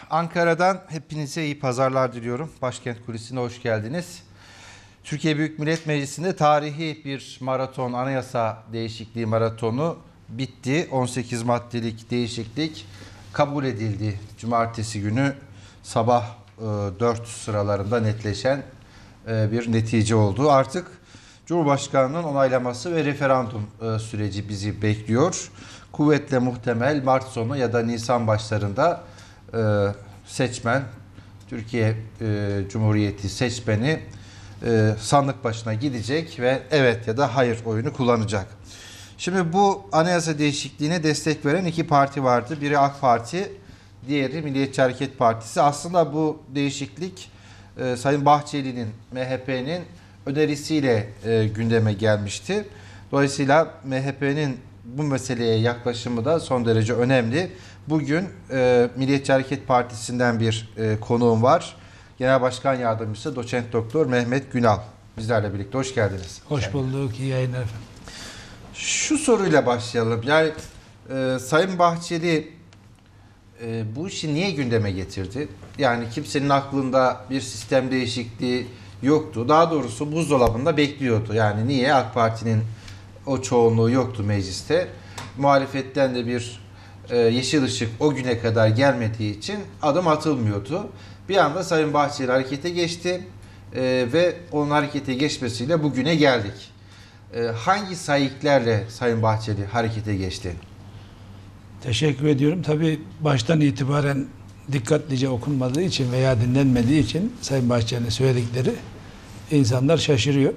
Ankara'dan hepinize iyi pazarlar diliyorum. Başkent Kulisi'ne hoş geldiniz. Türkiye Büyük Millet Meclisi'nde tarihi bir maraton, anayasa değişikliği maratonu bitti. 18 maddelik değişiklik kabul edildi. Cumartesi günü sabah 4 sıralarında netleşen bir netice oldu. Artık Cumhurbaşkanı'nın onaylaması ve referandum süreci bizi bekliyor. Kuvvetle muhtemel Mart sonu ya da Nisan başlarında seçmen, Türkiye Cumhuriyeti seçmeni sandık başına gidecek ve evet ya da hayır oyunu kullanacak. Şimdi bu anayasa değişikliğine destek veren iki parti vardı. Biri AK Parti, diğeri Milliyetçi Hareket Partisi. Aslında bu değişiklik Sayın Bahçeli'nin, MHP'nin önerisiyle gündeme gelmişti. Dolayısıyla MHP'nin bu meseleye yaklaşımı da son derece önemli. Bugün Milliyetçi Hareket Partisi'nden bir konuğum var. Genel Başkan Yardımcısı Doçent Doktor Mehmet Günal bizlerle birlikte. Hoş geldiniz. Hoş bulduk. İyi yayınlar efendim. Şu soruyla başlayalım. Yani Sayın Bahçeli bu işi niye gündeme getirdi? Yani kimsenin aklında bir sistem değişikliği yoktu. Daha doğrusu buzdolabında bekliyordu. Yani niye? AK Parti'nin o çoğunluğu yoktu mecliste. Muhalefetten de bir yeşil ışık o güne kadar gelmediği için adım atılmıyordu. Bir anda Sayın Bahçeli harekete geçti ve onun harekete geçmesiyle bugüne geldik. Hangi sayıklarla Sayın Bahçeli harekete geçti? Teşekkür ediyorum. Tabii baştan itibaren dikkatlice okunmadığı için veya dinlenmediği için Sayın Bahçeli'nin söyledikleri insanlar şaşırıyor.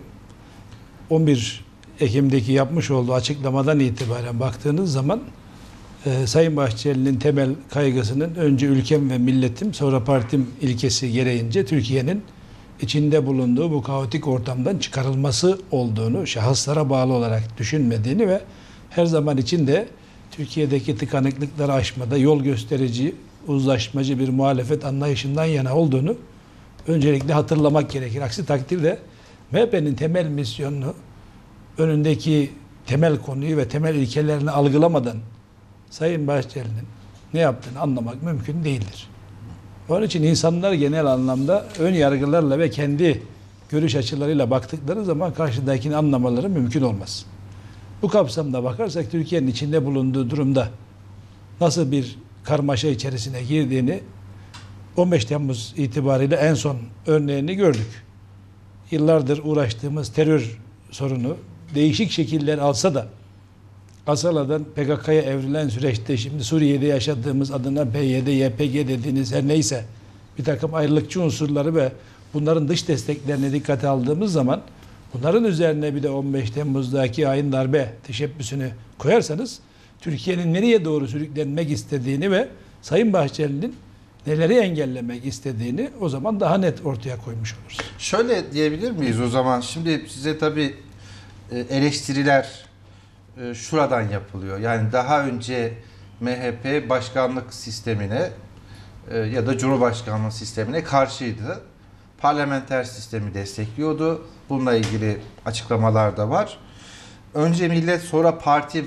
11 Ekim'deki yapmış olduğu açıklamadan itibaren baktığınız zaman Sayın Bahçeli'nin temel kaygısının önce ülkem ve milletim sonra partim ilkesi gereğince Türkiye'nin içinde bulunduğu bu kaotik ortamdan çıkarılması olduğunu, şahıslara bağlı olarak düşünmediğini ve her zaman içinde Türkiye'deki tıkanıklıkları aşmada yol gösterici, uzlaşmacı bir muhalefet anlayışından yana olduğunu öncelikle hatırlamak gerekir. Aksi takdirde MHP'nin temel misyonunu, önündeki temel konuyu ve temel ilkelerini algılamadan Sayın Bahçeli'nin ne yaptığını anlamak mümkün değildir. Onun için insanlar genel anlamda ön yargılarla ve kendi görüş açılarıyla baktıkları zaman karşıdakini anlamaları mümkün olmaz. Bu kapsamda bakarsak Türkiye'nin içinde bulunduğu durumda nasıl bir karmaşa içerisine girdiğini 15 Temmuz itibariyle en son örneğini gördük. Yıllardır uğraştığımız terör sorunu değişik şekiller alsa da Asala'dan PKK'ya evrilen süreçte şimdi Suriye'de yaşadığımız adına PYD, YPG dediğiniz her neyse bir takım ayrılıkçı unsurları ve bunların dış desteklerini dikkate aldığımız zaman bunların üzerine bir de 15 Temmuz'daki hain darbe teşebbüsünü koyarsanız Türkiye'nin nereye doğru sürüklenmek istediğini ve Sayın Bahçeli'nin neleri engellemek istediğini o zaman daha net ortaya koymuş oluruz. Şöyle diyebilir miyiz o zaman? Şimdi size tabii eleştiriler şuradan yapılıyor. Yani daha önce MHP başkanlık sistemine ya da Cumhurbaşkanlığı sistemine karşıydı. Parlamenter sistemi destekliyordu. Bununla ilgili açıklamalar da var. Önce millet sonra parti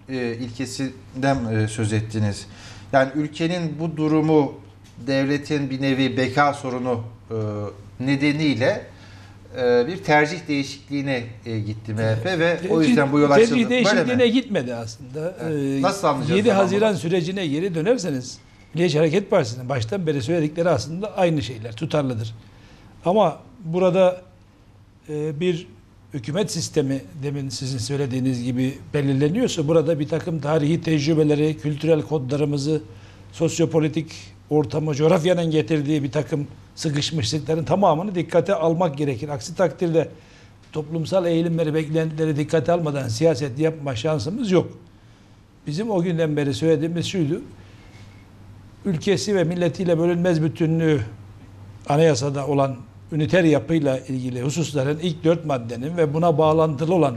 ilkesinden söz ettiniz. Yani ülkenin bu durumu devletin bir nevi beka sorunu nedeniyle bir tercih değişikliğine gitti MHP ve o yüzden bu yol açıldı. Tercih değişikliğine gitmedi aslında. Nasıl anlayacağız? 7 Haziran sürecine geri dönerseniz Milliyetçi Hareket Partisi'nin baştan beri söyledikleri aslında aynı şeyler, tutarlıdır. Ama burada bir hükümet sistemi demin sizin söylediğiniz gibi belirleniyorsa burada bir takım tarihi tecrübeleri, kültürel kodlarımızı, sosyopolitik ortamı, coğrafyanın getirdiği bir takım sıkışmışlıkların tamamını dikkate almak gerekir. Aksi takdirde toplumsal eğilimleri, beklentileri dikkate almadan siyaset yapma şansımız yok. Bizim o günden beri söylediğimiz şuydu. Ülkesi ve milletiyle bölünmez bütünlüğü anayasada olan üniter yapıyla ilgili hususların ilk 4 maddenin ve buna bağlantılı olan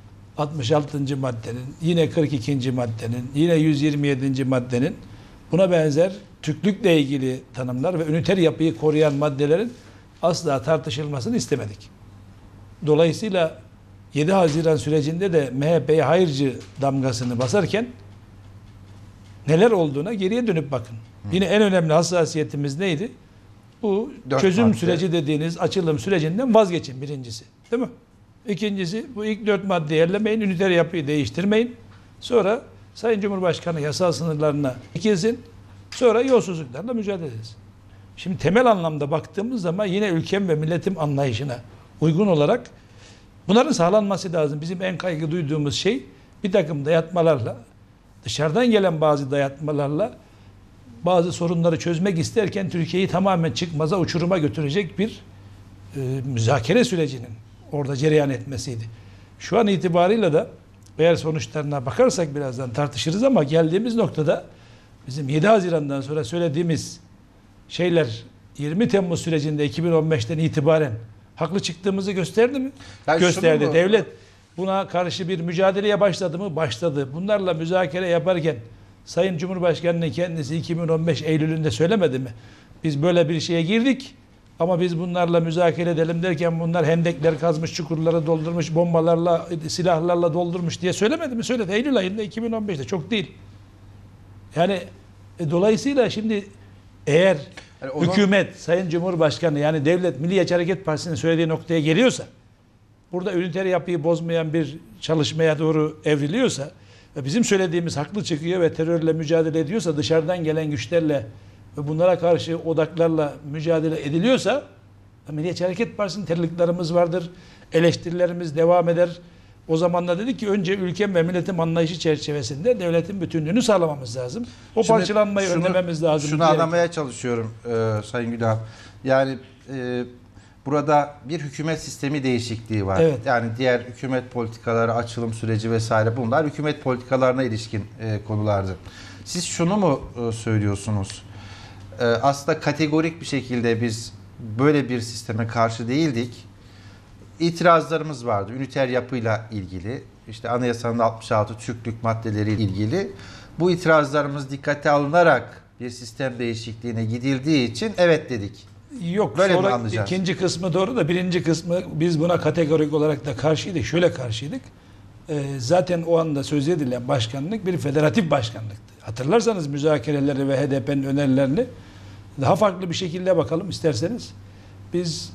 66. maddenin, yine 42. maddenin, yine 127. maddenin buna benzer Türklükle ilgili tanımlar ve üniter yapıyı koruyan maddelerin asla tartışılmasını istemedik. Dolayısıyla 7 Haziran sürecinde de MHP'ye hayırcı damgasını basarken neler olduğuna geriye dönüp bakın. Yine en önemli hassasiyetimiz neydi? Bu çözüm madde. süreci dediğiniz açılım sürecinden vazgeçin birincisi. Değil mi? İkincisi bu ilk 4 maddeyi ellemeyin, üniter yapıyı değiştirmeyin. Sonra Sayın Cumhurbaşkanı yasal sınırlarına dikilsin. Sonra yolsuzluklarla mücadele edilsin. Şimdi temel anlamda baktığımız zaman yine ülkem ve milletim anlayışına uygun olarak bunların sağlanması lazım. Bizim en kaygı duyduğumuz şey bir takım dayatmalarla, dışarıdan gelen bazı dayatmalarla bazı sorunları çözmek isterken Türkiye'yi tamamen çıkmaza, uçuruma götürecek bir müzakere sürecinin orada cereyan etmesiydi. Şu an itibarıyla da eğer sonuçlarına bakarsak birazdan tartışırız ama geldiğimiz noktada bizim 7 Haziran'dan sonra söylediğimiz şeyler 20 Temmuz sürecinde 2015'ten itibaren haklı çıktığımızı gösterdi mi? Yani gösterdi. şunu mu- Devlet buna karşı bir mücadeleye başladı mı? Başladı. Bunlarla müzakere yaparken Sayın Cumhurbaşkanı'nın kendisi 2015 Eylül'ünde söylemedi mi? Biz böyle bir şeye girdik ama biz bunlarla müzakere edelim derken bunlar hendekler kazmış, çukurları doldurmuş, bombalarla, silahlarla doldurmuş diye söylemedi mi? Söyledi. Eylül ayında 2015'te çok değil. Yani dolayısıyla şimdi eğer Yani onun- hükümet, Sayın Cumhurbaşkanı yani devlet Milliyetçi Hareket Partisi'nin söylediği noktaya geliyorsa, burada üniter yapıyı bozmayan bir çalışmaya doğru evriliyorsa ve bizim söylediğimiz haklı çıkıyor ve terörle mücadele ediyorsa, dışarıdan gelen güçlerle ve bunlara karşı odaklarla mücadele ediliyorsa Milliyetçi Hareket Partisi'nin terliklerimiz vardır, eleştirilerimiz devam eder. O zaman da dedik ki önce ülkem ve milletim anlayışı çerçevesinde devletin bütünlüğünü sağlamamız lazım. O Şimdi parçalanmayı önlememiz lazım. Şunu diyerek. anlamaya çalışıyorum Sayın Gülhan. Yani burada bir hükümet sistemi değişikliği var. Evet. Yani diğer hükümet politikaları, açılım süreci vesaire bunlar hükümet politikalarına ilişkin konulardı. Siz şunu mu söylüyorsunuz? Aslında kategorik bir şekilde biz böyle bir sisteme karşı değildik. İtirazlarımız vardı. Üniter yapıyla ilgili, işte anayasanın 66 Türklük maddeleri ilgili. Bu itirazlarımız dikkate alınarak bir sistem değişikliğine gidildiği için evet dedik. Yok, Böyle mi sonra anlayacağız? ikinci kısmı doğru da birinci kısmı biz buna kategorik olarak da karşıydık. Şöyle karşıydık. Zaten o anda söz edilen başkanlık bir federatif başkanlıktı. Hatırlarsanız müzakereleri ve HDP'nin önerilerini daha farklı bir şekilde bakalım isterseniz. Biz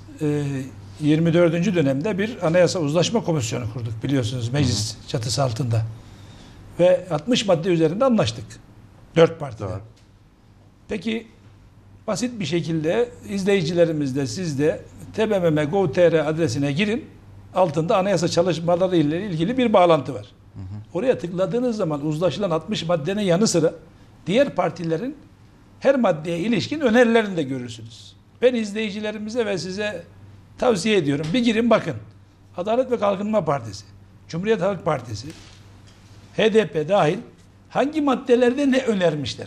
24. dönemde bir anayasa uzlaşma komisyonu kurduk biliyorsunuz meclis çatısı altında. Ve 60 madde üzerinde anlaştık. 4 partide. Doğru. Peki basit bir şekilde izleyicilerimiz de siz de tbmm.gov.tr adresine girin. Altında anayasa çalışmaları ile ilgili bir bağlantı var. Oraya tıkladığınız zaman uzlaşılan 60 maddenin yanı sıra diğer partilerin her maddeye ilişkin önerilerini de görürsünüz. Ben izleyicilerimize ve size tavsiye ediyorum. Bir girin bakın. Adalet ve Kalkınma Partisi, Cumhuriyet Halk Partisi, HDP dahil hangi maddelerde ne önermişler?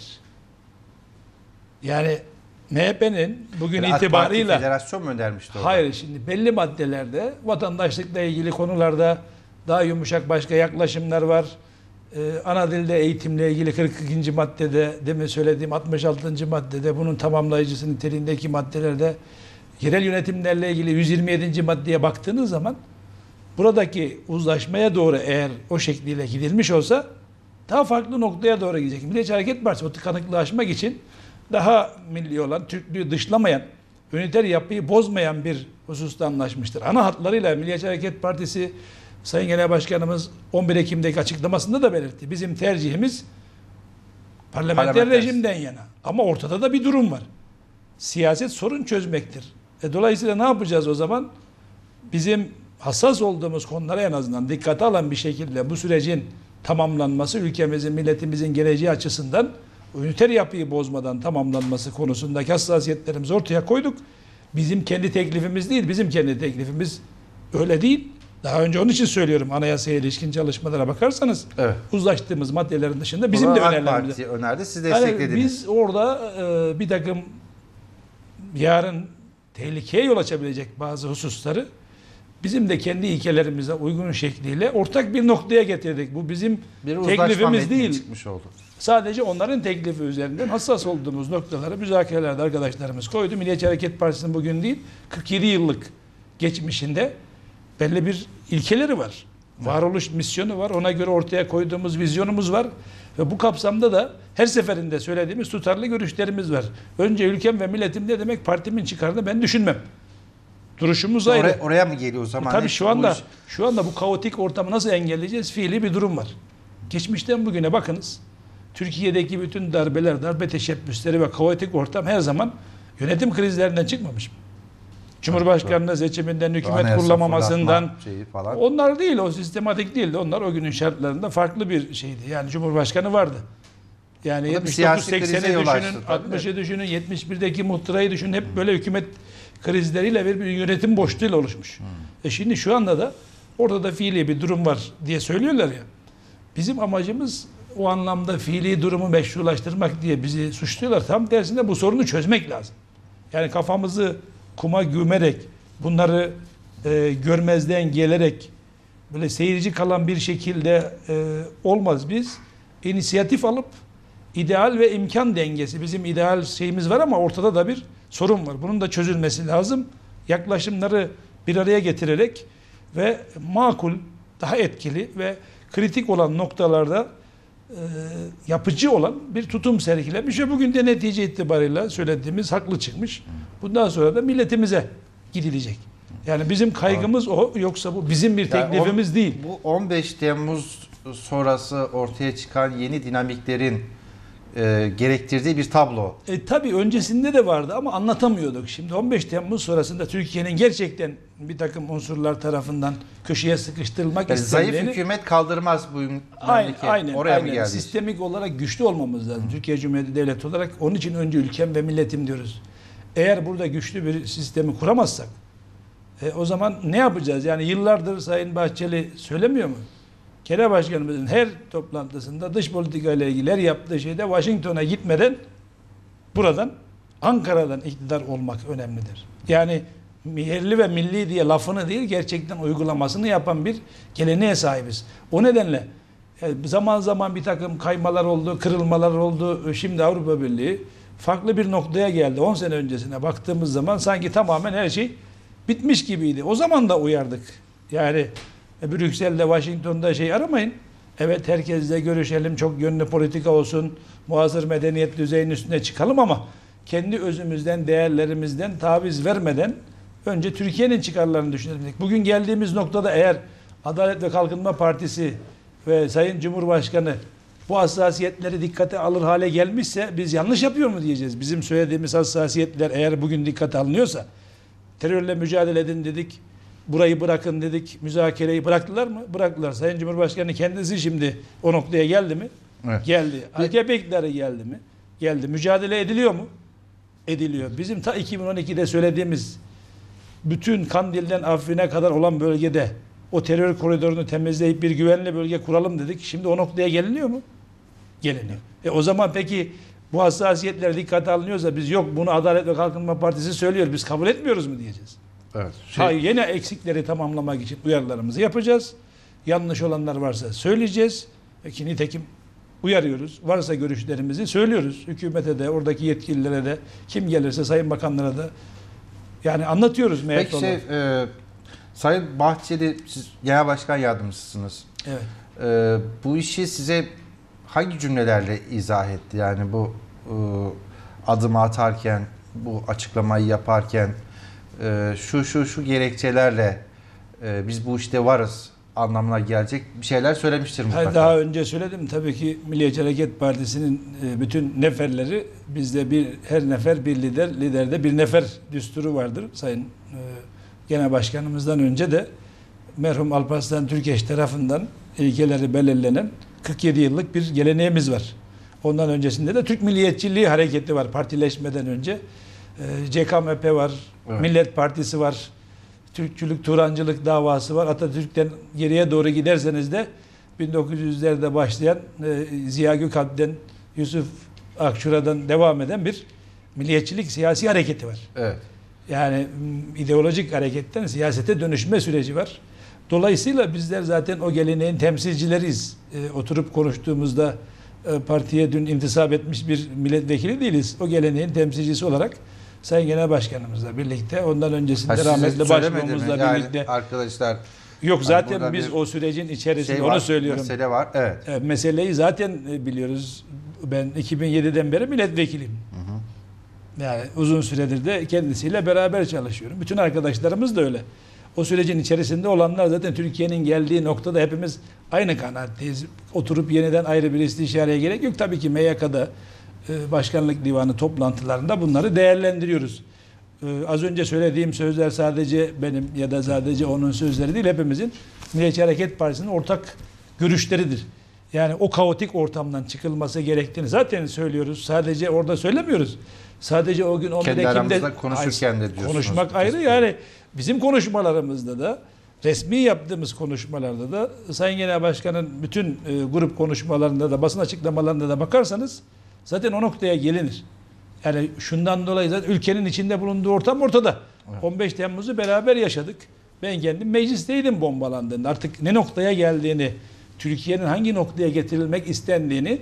Yani MHP'nin bugün Yani AK Parti itibarıyla Federasyon mu önermişti orada? hayır şimdi belli maddelerde vatandaşlıkla ilgili konularda daha yumuşak başka yaklaşımlar var. Ana dilde eğitimle ilgili 42. maddede demin söylediğim 66. maddede bunun tamamlayıcısı niteliğindeki maddelerde yerel yönetimlerle ilgili 127. maddeye baktığınız zaman buradaki uzlaşmaya doğru eğer o şekliyle gidilmiş olsa daha farklı noktaya doğru gidecek. Milliyetçi Hareket Partisi o tıkanıklığı aşmak için daha milli olan, Türklüğü dışlamayan, üniter yapıyı bozmayan bir hususta anlaşmıştır. Ana hatlarıyla Milliyetçi Hareket Partisi Sayın Genel Başkanımız 11 Ekim'deki açıklamasında da belirtti. Bizim tercihimiz parlamenter rejimden yana. Ama ortada da bir durum var. Siyaset sorun çözmektir. Dolayısıyla ne yapacağız o zaman? Bizim hassas olduğumuz konulara en azından dikkate alan bir şekilde bu sürecin tamamlanması, ülkemizin, milletimizin geleceği açısından üniter yapıyı bozmadan tamamlanması konusundaki hassasiyetlerimizi ortaya koyduk. Bizim kendi teklifimiz değil, bizim kendi teklifimiz öyle değil. Daha önce onun için söylüyorum anayasaya ilişkin çalışmalara bakarsanız Evet. uzlaştığımız maddelerin dışında bizim Bunu de AK önerilerimiz. Parti önerdi, siz Yani desteklediniz. biz orada bir takım yarın tehlikeye yol açabilecek bazı hususları bizim de kendi ilkelerimize uygun şekliyle ortak bir noktaya getirdik. Bu bizim Bir uzlaşma teklifimiz metni değil. çıkmış oldu. Sadece onların teklifi üzerinden hassas olduğumuz noktaları müzakerelerde arkadaşlarımız koydu. Milliyetçi Hareket Partisi'nin bugün değil 47 yıllık geçmişinde belli bir ilkeleri var. Varoluş misyonu var. Ona göre ortaya koyduğumuz vizyonumuz var. Ve bu kapsamda da her seferinde söylediğimiz tutarlı görüşlerimiz var. Önce ülkem ve milletim ne demek, partimin çıkarını ben düşünmem. Duruşumuz ayrı. Oraya mı geliyor o zaman? Tabii şu anda bu kaotik ortamı nasıl engelleyeceğiz? Fiili bir durum var. Geçmişten bugüne bakınız. Türkiye'deki bütün darbeler, darbe teşebbüsleri ve kaotik ortam her zaman yönetim krizlerinden çıkmamış mı? Cumhurbaşkanlığı seçiminden, hükümet kurulamamasından falan. Onlar değil, o sistematik değildi. Onlar o günün şartlarında farklı bir şeydi. Yani Cumhurbaşkanı vardı. Yani 79-80'i düşünün, 60'ı düşünün, 71'deki muhtırayı düşünün. Hep böyle hükümet krizleriyle bir yönetim boşluğuyla oluşmuş. Şimdi şu anda da orada da fiili bir durum var diye söylüyorlar ya. Bizim amacımız o anlamda fiili durumu meşrulaştırmak diye bizi suçluyorlar. Tam tersine bu sorunu çözmek lazım. Yani kafamızı kuma gömerek, bunları görmezden gelerek böyle seyirci kalan bir şekilde olmaz. Biz inisiyatif alıp ideal ve imkan dengesi, bizim ideal şeyimiz var ama ortada da bir sorun var. Bunun da çözülmesi lazım. Yaklaşımları bir araya getirerek ve makul, daha etkili ve kritik olan noktalarda yapıcı olan bir tutum sergilemiş ve bugün de netice itibariyle söylediğimiz haklı çıkmış. Bundan sonra da milletimize gidilecek. Yani bizim kaygımız o, yoksa bu bizim bir teklifimiz değil. Bu 15 Temmuz sonrası ortaya çıkan yeni dinamiklerin gerektirdiği bir tablo. Tabii öncesinde de vardı ama anlatamıyorduk. Şimdi 15 Temmuz sonrasında Türkiye'nin gerçekten bir takım unsurlar tarafından köşeye sıkıştırılmak istendiğini... Zayıf hükümet kaldırmaz bu memleket. Aynen. Oraya mı geldi? Sistemik olarak güçlü olmamız lazım. Türkiye Cumhuriyeti Devleti olarak. Onun için önce ülkem ve milletim diyoruz. Eğer burada güçlü bir sistemi kuramazsak o zaman ne yapacağız? Yani yıllardır Sayın Bahçeli söylemiyor mu? Genel Başkanımızın her toplantısında dış politika ile ilgili her yaptığı şeyde Washington'a gitmeden buradan, Ankara'dan iktidar olmak önemlidir. Yani yerli ve milli diye lafını değil, gerçekten uygulamasını yapan bir geleneğe sahibiz. O nedenle zaman zaman bir takım kaymalar oldu, kırılmalar oldu. Şimdi Avrupa Birliği farklı bir noktaya geldi. 10 sene öncesine baktığımız zaman sanki tamamen her şey bitmiş gibiydi. O zaman da uyardık. Yani Brüksel'de, Washington'da şey aramayın. Evet, herkesle görüşelim, çok yönlü politika olsun, muasır medeniyet düzeyinin üstüne çıkalım ama kendi özümüzden, değerlerimizden taviz vermeden önce Türkiye'nin çıkarlarını düşünelim. Bugün geldiğimiz noktada eğer Adalet ve Kalkınma Partisi ve Sayın Cumhurbaşkanı bu hassasiyetleri dikkate alır hale gelmişse biz yanlış yapıyor mu diyeceğiz. Bizim söylediğimiz hassasiyetler eğer bugün dikkate alınıyorsa, terörle mücadele edin dedik, burayı bırakın dedik, müzakereyi bıraktılar mı? Bıraktılar. Sayın Cumhurbaşkanı kendisi şimdi o noktaya geldi mi? Evet. Geldi. AKP iktidarı geldi mi? Geldi. Mücadele ediliyor mu? Ediliyor. Bizim ta 2012'de söylediğimiz bütün Kandil'den Afrin'e kadar olan bölgede o terör koridorunu temizleyip bir güvenli bölge kuralım dedik. Şimdi o noktaya geliniyor mu? Geliniyor. O zaman peki bu hassasiyetler dikkate alınıyorsa biz yok bunu Adalet ve Kalkınma Partisi söylüyor, biz kabul etmiyoruz mu diyeceğiz? Evet. Hayır, yine eksikleri tamamlamak için uyarılarımızı yapacağız. Yanlış olanlar varsa söyleyeceğiz. Peki nitekim uyarıyoruz. Varsa görüşlerimizi söylüyoruz. Hükümete de, oradaki yetkililere de, kim gelirse Sayın Bakanlara da yani anlatıyoruz. Peki Sayın Bahçeli, siz Genel Başkan Yardımcısınız. Evet. Bu işi size hangi cümlelerle izah etti? Yani bu adımı atarken, bu açıklamayı yaparken şu gerekçelerle biz bu işte varız anlamına gelecek bir şeyler söylemiştir mutlaka. Daha önce söyledim tabii ki Milliyetçi Hareket Partisi'nin bütün neferleri, bizde her nefer bir lider, liderde bir nefer düsturu vardır. Sayın Genel Başkanımızdan önce de merhum Alparslan Türkeş tarafından ilkeleri belirlenen 47 yıllık bir geleneğimiz var. Ondan öncesinde de Türk Milliyetçiliği hareketi var partileşmeden önce. CKMP var, evet. Millet Partisi var, Türkçülük, Turancılık davası var. Atatürk'ten geriye doğru giderseniz de 1900'lerde başlayan Ziya Gökalp'ten, Yusuf Akçura'dan devam eden bir milliyetçilik siyasi hareketi var. Evet. Yani ideolojik hareketten siyasete dönüşme süreci var. Dolayısıyla bizler zaten o geleneğin temsilcileriyiz. Oturup konuştuğumuzda partiye dün intisap etmiş bir milletvekili değiliz. O geleneğin temsilcisi olarak Sayın Genel Başkanımızla birlikte, ondan öncesinde rahmetli başbuğumuzla birlikte. Arkadaşlar Yok zaten burada biz bir o sürecin içerisinde var, onu söylüyorum. mesele var. Evet. Meseleyi zaten biliyoruz. Ben 2007'den beri milletvekiliyim. Yani uzun süredir de kendisiyle beraber çalışıyorum. Bütün arkadaşlarımız da öyle. O sürecin içerisinde olanlar zaten Türkiye'nin geldiği noktada hepimiz aynı kanaatteyiz. Oturup yeniden ayrı bir istişareye gerek yok. Tabii ki MYK'da Başkanlık Divanı toplantılarında bunları değerlendiriyoruz. Az önce söylediğim sözler sadece benim ya da sadece onun sözleri değil, hepimizin Milliyetçi Hareket Partisi'nin ortak görüşleridir. Yani o kaotik ortamdan çıkılması gerektiğini zaten söylüyoruz. Sadece orada söylemiyoruz. Sadece o gün 11 Kendi Ekim'de aramızda konuşurken de diyorsunuz. konuşmak ayrı, yani bizim konuşmalarımızda da, resmi yaptığımız konuşmalarda da, Sayın Genel Başkan'ın bütün grup konuşmalarında da, basın açıklamalarında da bakarsanız zaten o noktaya gelinir. Yani şundan dolayı zaten ülkenin içinde bulunduğu ortam ortada. Evet. 15 Temmuz'u beraber yaşadık. Ben kendim meclisteydim bombalandığında. Artık ne noktaya geldiğini, Türkiye'nin hangi noktaya getirilmek istendiğini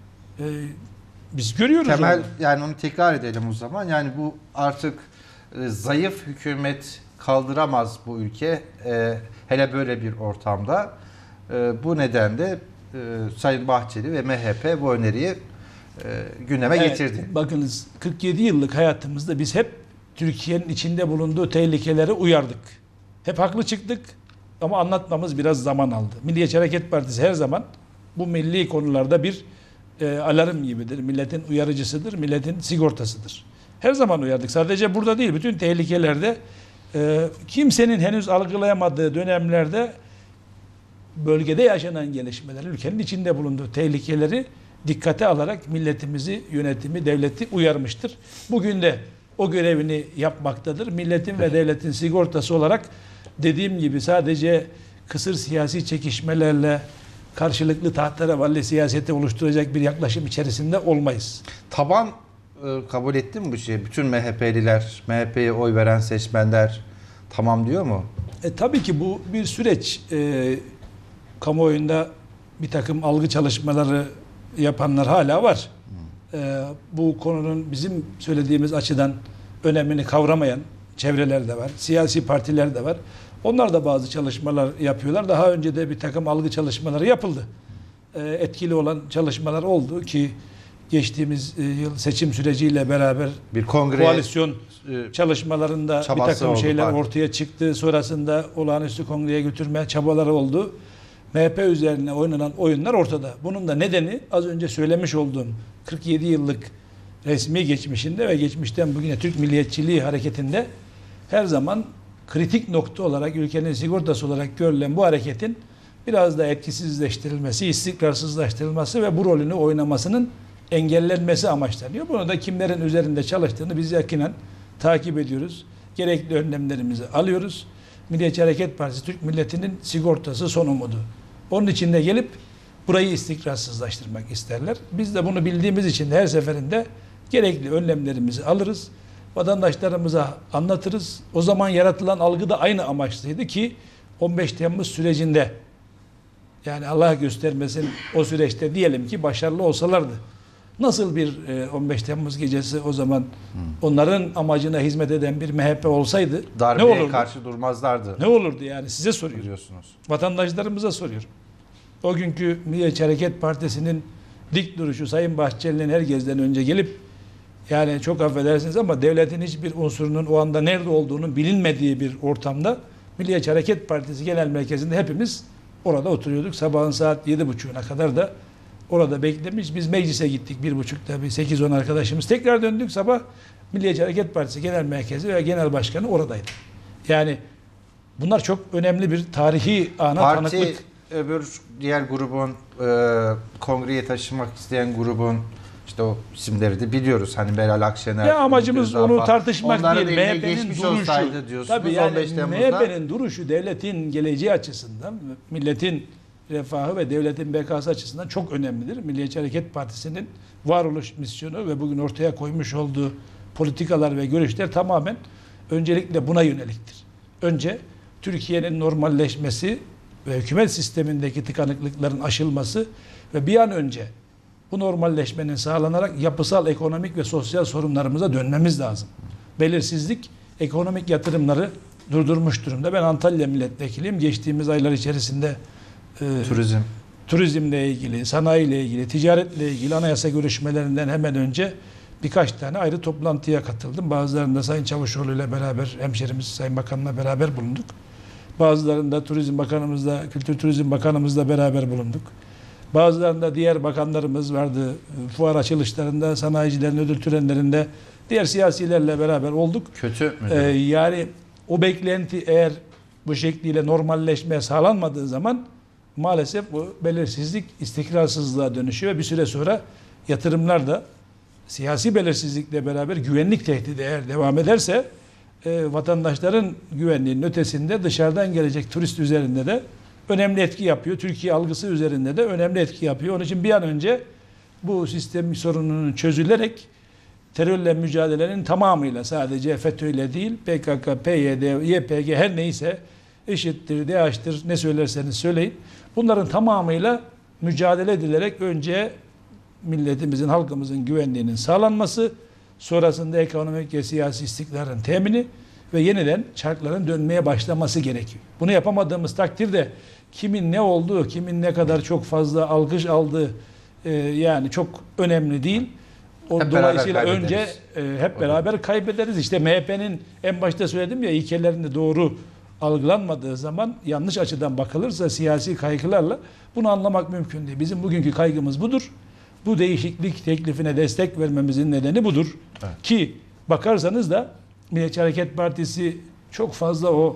biz görüyoruz. Temel yani onu tekrar edelim o zaman. Yani bu artık zayıf hükümet kaldıramaz bu ülke. Hele böyle bir ortamda. Bu nedenle Sayın Bahçeli ve MHP bu öneriyi gündeme getirdi. Bakınız 47 yıllık hayatımızda biz hep Türkiye'nin içinde bulunduğu tehlikelere uyardık. Hep haklı çıktık ama anlatmamız biraz zaman aldı. Milliyetçi Hareket Partisi her zaman bu milli konularda bir alarm gibidir. Milletin uyarıcısıdır, milletin sigortasıdır. Her zaman uyardık. Sadece burada değil, bütün tehlikelerde kimsenin henüz algılayamadığı dönemlerde bölgede yaşanan gelişmeler, ülkenin içinde bulunduğu tehlikeleri dikkate alarak milletimizi, yönetimi, devleti uyarmıştır. Bugün de o görevini yapmaktadır. Milletin ve devletin sigortası olarak dediğim gibi sadece kısır siyasi çekişmelerle karşılıklı tahterevalli siyaseti oluşturacak bir yaklaşım içerisinde olmayız. Taban kabul etti mi bu şeyi? Bütün MHP'liler, MHP'ye oy veren seçmenler tamam diyor mu? Tabii ki bu bir süreç. Kamuoyunda bir takım algı çalışmaları yapanlar hala var. Bu konunun bizim söylediğimiz açıdan önemini kavramayan çevreler de var. Siyasi partiler de var. Onlar da bazı çalışmalar yapıyorlar. Daha önce de bir takım algı çalışmaları yapıldı. Etkili olan çalışmalar oldu ki geçtiğimiz yıl seçim süreciyle beraber bir kongre koalisyon çalışmalarında bir takım şeyler ortaya çıktı. Sonrasında olağanüstü kongreye götürme çabaları oldu. MHP üzerine oynanan oyunlar ortada. Bunun da nedeni az önce söylemiş olduğum 47 yıllık resmi geçmişinde ve geçmişten bugüne Türk milliyetçiliği hareketinde her zaman kritik nokta olarak, ülkenin sigortası olarak görülen bu hareketin biraz da etkisizleştirilmesi, istikrarsızlaştırılması ve bu rolünü oynamasının engellenmesi amaçlanıyor. Bunu da kimlerin üzerinde çalıştığını biz yakinen takip ediyoruz. Gerekli önlemlerimizi alıyoruz. Milliyetçi Hareket Partisi Türk milletinin sigortası, son umudu. Onun için de gelip burayı istikrarsızlaştırmak isterler. Biz de bunu bildiğimiz için de her seferinde gerekli önlemlerimizi alırız. Vatandaşlarımıza anlatırız. O zaman yaratılan algı da aynı amaçlıydı ki 15 Temmuz sürecinde, yani Allah göstermesin o süreçte diyelim ki başarılı olsalardı. Nasıl bir 15 Temmuz gecesi o zaman onların amacına hizmet eden bir MHP olsaydı darbeye ne olurdu? Karşı durmazlardı. Ne olurdu yani, size soruyorum. Biliyorsunuz. Vatandaşlarımıza soruyorum. O günkü Milliyetçi Hareket Partisi'nin dik duruşu, Sayın Bahçeli'nin herkesten önce gelip, yani çok affedersiniz ama devletin hiçbir unsurunun o anda nerede olduğunun bilinmediği bir ortamda Milliyetçi Hareket Partisi Genel Merkezi'nde hepimiz orada oturuyorduk. Sabahın saat 7.30'una kadar da orada beklemiş. Biz meclise gittik 1.30'da, bir 8-10 arkadaşımız. Tekrar döndük sabah. Milliyetçi Hareket Partisi Genel Merkezi ve Genel Başkanı oradaydı. Yani bunlar çok önemli bir tarihi ana tanıklık. Öbür diğer grubun, kongreye taşımak isteyen grubun, işte o isimleri de biliyoruz. Hani Meral Akşener. Ya amacımız onu tartışmak onların değil. MHP'nin duruşu. Tabii yani MHP'nin duruşu devletin geleceği açısından, milletin refahı ve devletin bekası açısından çok önemlidir. Milliyetçi Hareket Partisi'nin varoluş misyonu ve bugün ortaya koymuş olduğu politikalar ve görüşler tamamen öncelikle buna yöneliktir. Önce Türkiye'nin normalleşmesi ve hükümet sistemindeki tıkanıklıkların aşılması ve bir an önce bu normalleşmenin sağlanarak yapısal, ekonomik ve sosyal sorunlarımıza dönmemiz lazım. Belirsizlik ekonomik yatırımları durdurmuş durumda. Ben Antalya milletvekiliyim. Geçtiğimiz aylar içerisinde turizmle ilgili, sanayiyle ilgili, ticaretle ilgili anayasa görüşmelerinden hemen önce birkaç tane ayrı toplantıya katıldım. Bazılarında Sayın Çavuşoğlu ile beraber, hemşerimiz Sayın Bakan'la beraber bulunduk. Bazılarında Turizm Bakanımızla, Kültür Turizm Bakanımızla beraber bulunduk. Bazılarında diğer bakanlarımız vardı. Fuar açılışlarında, sanayicilerin ödül törenlerinde, diğer siyasilerle beraber olduk. Kötü mü? Yani o beklenti eğer bu şekliyle normalleşmeye sağlanmadığı zaman maalesef bu belirsizlik istikrarsızlığa dönüşüyor ve bir süre sonra yatırımlar da siyasi belirsizlikle beraber güvenlik tehdidi eğer devam ederse vatandaşların güvenliğinin ötesinde dışarıdan gelecek turist üzerinde de önemli etki yapıyor. Türkiye algısı üzerinde de önemli etki yapıyor. Onun için bir an önce bu sistem sorununun çözülerek terörle mücadelenin tamamıyla, sadece FETÖ'yle değil, PKK, PYD, YPG her neyse, IŞİD'dir, DAEŞ'tir, ne söylerseniz söyleyin. Bunların tamamıyla mücadele edilerek önce milletimizin, halkımızın güvenliğinin sağlanması, sonrasında ekonomik ve siyasi istikrarın temini ve yeniden çarkların dönmeye başlaması gerekiyor. Bunu yapamadığımız takdirde kimin ne olduğu, kimin ne kadar çok fazla alkış aldığı yani çok önemli değil. Dolayısıyla önce hep beraber kaybederiz. İşte MHP'nin en başta söyledim ya, ilkelerinde doğru algılanmadığı zaman, yanlış açıdan bakılırsa siyasi kaygılarla bunu anlamak mümkün değil. Bizim bugünkü kaygımız budur. Bu değişiklik teklifine destek vermemizin nedeni budur. Evet. Ki bakarsanız da Milliyetçi Hareket Partisi çok fazla o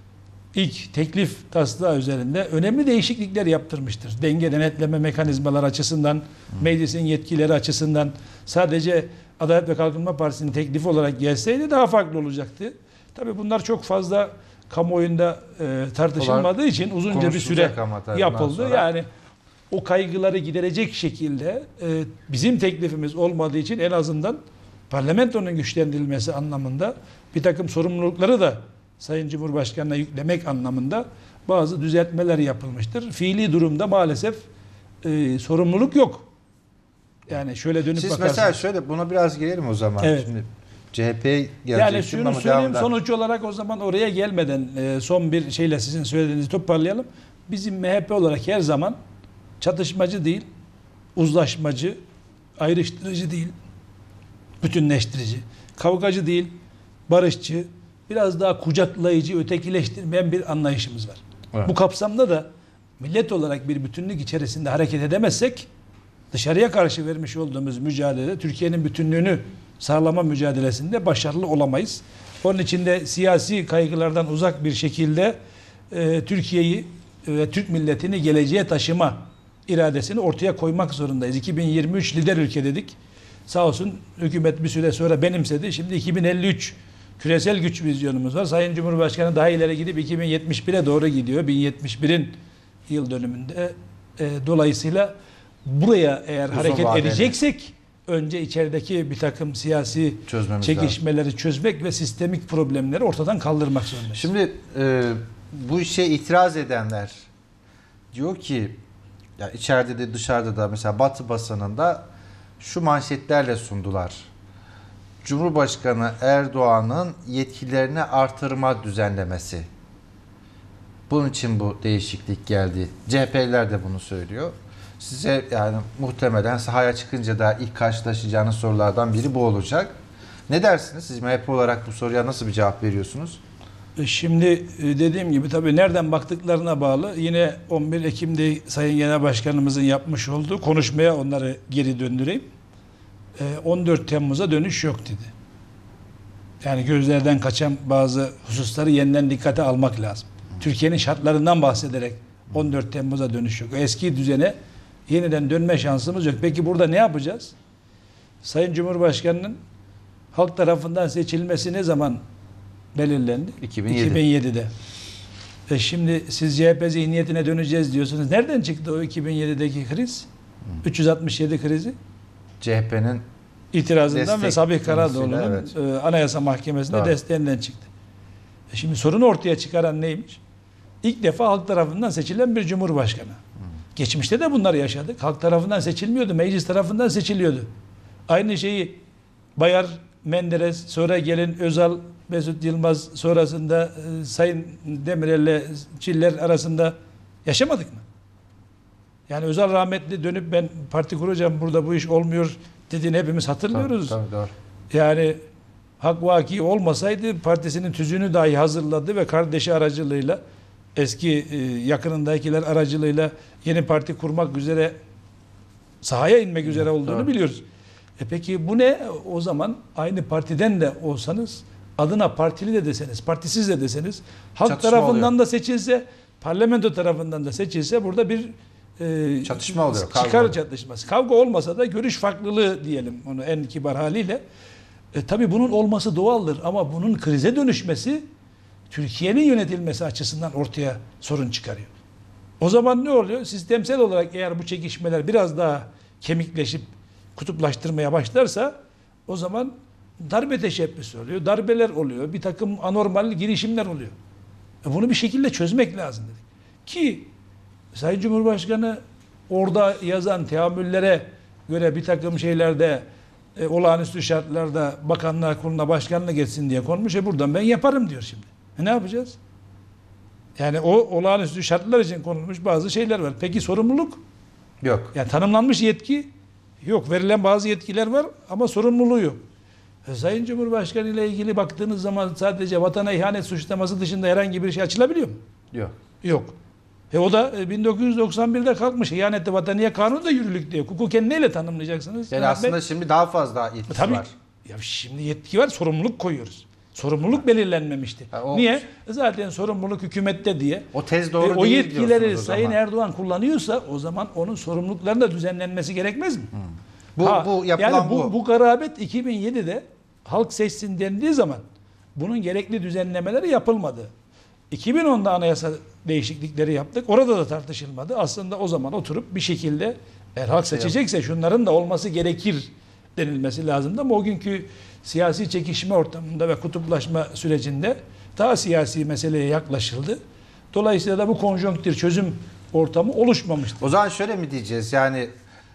ilk teklif taslağı üzerinde önemli değişiklikler yaptırmıştır. Denge denetleme mekanizmalar açısından, meclisin yetkileri açısından. Sadece Adalet ve Kalkınma Partisi'nin teklifi olarak gelseydi daha farklı olacaktı. Tabii bunlar çok fazla kamuoyunda tartışılmadığı için uzunca bir süre yapıldı. Yani o kaygıları giderecek şekilde bizim teklifimiz olmadığı için en azından parlamentonun güçlendirilmesi anlamında bir takım sorumlulukları da Sayın Cumhurbaşkanı'na yüklemek anlamında bazı düzeltmeler yapılmıştır. Fiili durumda maalesef sorumluluk yok. Yani şöyle dönüp bakarsanız. Siz mesela şöyle buna biraz girelim o zaman. Evet. Şimdi CHP'ye gelecektim yani şunu ama söyleyeyim, sonuç olarak o zaman oraya gelmeden son bir şeyle sizin söylediğinizi toparlayalım. Bizim MHP olarak her zaman çatışmacı değil, uzlaşmacı, ayrıştırıcı değil, bütünleştirici, kavgacı değil, barışçı, biraz daha kucaklayıcı, ötekileştirmeyen bir anlayışımız var. Evet. Bu kapsamda da millet olarak bir bütünlük içerisinde hareket edemezsek dışarıya karşı vermiş olduğumuz mücadele, Türkiye'nin bütünlüğünü sağlama mücadelesinde başarılı olamayız. Onun için de siyasi kaygılardan uzak bir şekilde Türkiye'yi ve Türk milletini geleceğe taşıma iradesini ortaya koymak zorundayız. 2023 lider ülke dedik. Sağ olsun hükümet bir süre sonra benimsedi. Şimdi 2053 küresel güç vizyonumuz var. Sayın Cumhurbaşkanı daha ileri gidip 2071'e doğru gidiyor. 1071'in yıl dönümünde. Dolayısıyla buraya eğer hareket edeceksek önce içerideki bir takım siyasi çekişmeleri çözmek ve sistemik problemleri ortadan kaldırmak zorundayız. Şimdi bu işe itiraz edenler diyor ki, ya içeride de dışarıda da, mesela Batı basınında şu manşetlerle sundular. Cumhurbaşkanı Erdoğan'ın yetkilerini artırma düzenlemesi. Bunun için bu değişiklik geldi. CHP'liler de bunu söylüyor. Size yani muhtemelen sahaya çıkınca da ilk karşılaşacağınız sorulardan biri bu olacak. Ne dersiniz? Siz MHP olarak bu soruya nasıl bir cevap veriyorsunuz? Şimdi dediğim gibi tabii nereden baktıklarına bağlı. Yine 11 Ekim'de Sayın Genel Başkanımızın yapmış olduğu konuşmaya onları geri döndüreyim. 14 Temmuz'a dönüş yok dedi. Yani gözlerden kaçan bazı hususları yeniden dikkate almak lazım. Türkiye'nin şartlarından bahsederek 14 Temmuz'a dönüş yok. Eski düzene yeniden dönme şansımız yok. Peki burada ne yapacağız? Sayın Cumhurbaşkanı'nın halk tarafından seçilmesi ne zaman belirlendi? 2007'de. Şimdi siz CHP zihniyetine döneceğiz diyorsunuz. Nereden çıktı o 2007'deki kriz? 367 krizi? CHP'nin itirazından ve Sabih Karadoğlu'nun Anayasa Mahkemesi'nde desteğinden çıktı. Şimdi sorunu ortaya çıkaran neymiş? İlk defa halk tarafından seçilen bir cumhurbaşkanı. Geçmişte de bunları yaşadık. Halk tarafından seçilmiyordu, meclis tarafından seçiliyordu. Aynı şeyi Bayar, Menderes, sonra gelin Özal, Mesut Yılmaz sonrasında Sayın Demirel'le Çiller arasında yaşamadık mı? Yani Özal rahmetli dönüp ben parti kuracağım, burada bu iş olmuyor dediğini hepimiz hatırlıyoruz. Tabii, doğru. Yani hak vaki olmasaydı partisinin tüzüğünü dahi hazırladı ve kardeşi aracılığıyla, eski yakınındakiler aracılığıyla yeni parti kurmak üzere, sahaya inmek üzere olduğunu doğru. biliyoruz. Peki bu ne? O zaman aynı partiden de olsanız, adına partili de deseniz, partisiz de deseniz, halk Çatışma tarafından oluyor. da seçilse, parlamento tarafından da seçilse burada bir Çatışma oluyor, kavga çıkar oluyor. çatışması. Kavga olmasa da görüş farklılığı diyelim onu en kibar haliyle. Tabii bunun olması doğaldır ama bunun krize dönüşmesi Türkiye'nin yönetilmesi açısından ortaya sorun çıkarıyor. O zaman ne oluyor? Sistemsel olarak eğer bu çekişmeler biraz daha kemikleşip kutuplaştırmaya başlarsa o zaman darbe teşebbüsü oluyor, darbeler oluyor, bir takım anormal girişimler oluyor. Bunu bir şekilde çözmek lazım dedik. Ki Sayın Cumhurbaşkanı orada yazan teamüllere göre bir takım şeylerde olağanüstü şartlarda bakanlar kuruluna başkanlık etsin diye konmuş. Buradan ben yaparım diyor şimdi. Ne yapacağız? Yani o olağanüstü şartlar için konulmuş bazı şeyler var. Peki sorumluluk? Yok. Yani tanımlanmış yetki yok. Verilen bazı yetkiler var ama sorumluluğu yok. Sayın Cumhurbaşkanı ile ilgili baktığınız zaman sadece vatana ihanet suçlaması dışında herhangi bir şey açılabiliyor mu? Yok. Yok. O da 1991'de kalkmış. İhanette vataniye kanunu da yürürlük diyor. Hukuken neyle tanımlayacaksınız? Yani aslında şimdi daha fazla yetkisi tabii. var. Ya şimdi yetki var, sorumluluk koyuyoruz. Sorumluluk belirlenmemişti. Niye? Zaten sorumluluk hükümette diye. O tez doğru o değil yetkileri diyorsunuz o Sayın zaman. Erdoğan kullanıyorsa o zaman onun sorumluluklarının da düzenlenmesi gerekmez mi? Bu yapılan yani bu garabet 2007'de halk seçsin dendiği zaman bunun gerekli düzenlemeleri yapılmadı. 2010'da anayasa değişiklikleri yaptık. Orada da tartışılmadı. Aslında o zaman oturup bir şekilde eğer halk seçecekse şunların da olması gerekir denilmesi lazımdı. Ama o günkü siyasi çekişme ortamında ve kutuplaşma sürecinde daha siyasi meseleye yaklaşıldı. Dolayısıyla da bu konjonktür çözüm ortamı oluşmamıştı. O zaman şöyle mi diyeceğiz? Yani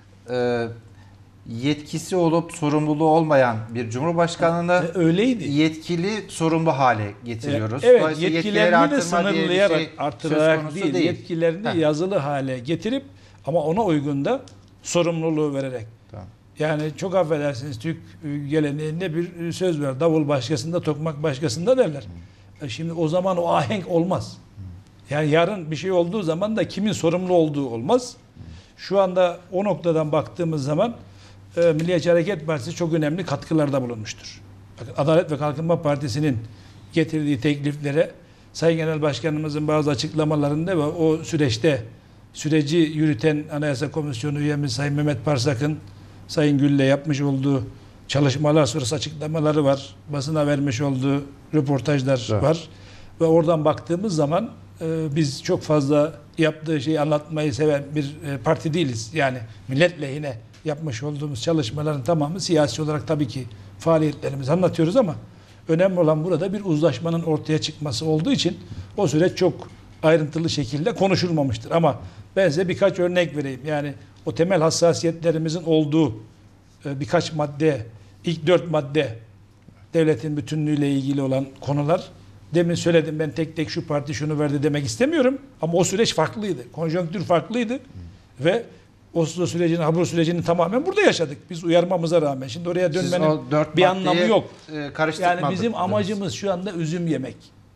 yetkisi olup sorumluluğu olmayan bir cumhurbaşkanını öyleydi. yetkili sorumlu hale getiriyoruz. Evet, Dolayısıyla yetkilerini de artırma diye bir sınırlayarak, şey söz artırarak konusu değil, yetkilerini yazılı hale getirip ama ona uygun da sorumluluğu vererek. Tamam. Yani çok affedersiniz, Türk geleneğinde bir söz var. Davul başkasında, tokmak başkasında derler. Şimdi o zaman o ahenk olmaz. Yani yarın bir şey olduğu zaman da kimin sorumlu olduğu olmaz. Şu anda o noktadan baktığımız zaman Milliyetçi Hareket Partisi çok önemli katkılarda bulunmuştur. Bakın, Adalet ve Kalkınma Partisi'nin getirdiği tekliflere Sayın Genel Başkanımızın bazı açıklamalarında ve o süreçte süreci yürüten Anayasa Komisyonu üyemiz Sayın Mehmet Parsak'ın Sayın Gül'le yapmış olduğu çalışmalar sonrası açıklamaları var. Basına vermiş olduğu röportajlar var. Ve oradan baktığımız zaman biz çok fazla yaptığı şeyi anlatmayı seven bir parti değiliz. Yani millet lehine yapmış olduğumuz çalışmaların tamamı siyasi olarak tabii ki faaliyetlerimizi anlatıyoruz ama önemli olan burada bir uzlaşmanın ortaya çıkması olduğu için o süreç çok ayrıntılı şekilde konuşulmamıştır. Ama ben size birkaç örnek vereyim. Yani o temel hassasiyetlerimizin olduğu birkaç madde, ilk 4 madde devletin bütünlüğüyle ilgili olan konular. Demin söyledim, ben tek tek şu parti şunu verdi demek istemiyorum. Ama o süreç farklıydı. Konjonktür farklıydı. Ve Oslo sürecini, Habur sürecini tamamen burada yaşadık. Biz uyarmamıza rağmen. Şimdi oraya dönmenin bir anlamı yok. Yani bizim amacımız şu anda üzüm yemek.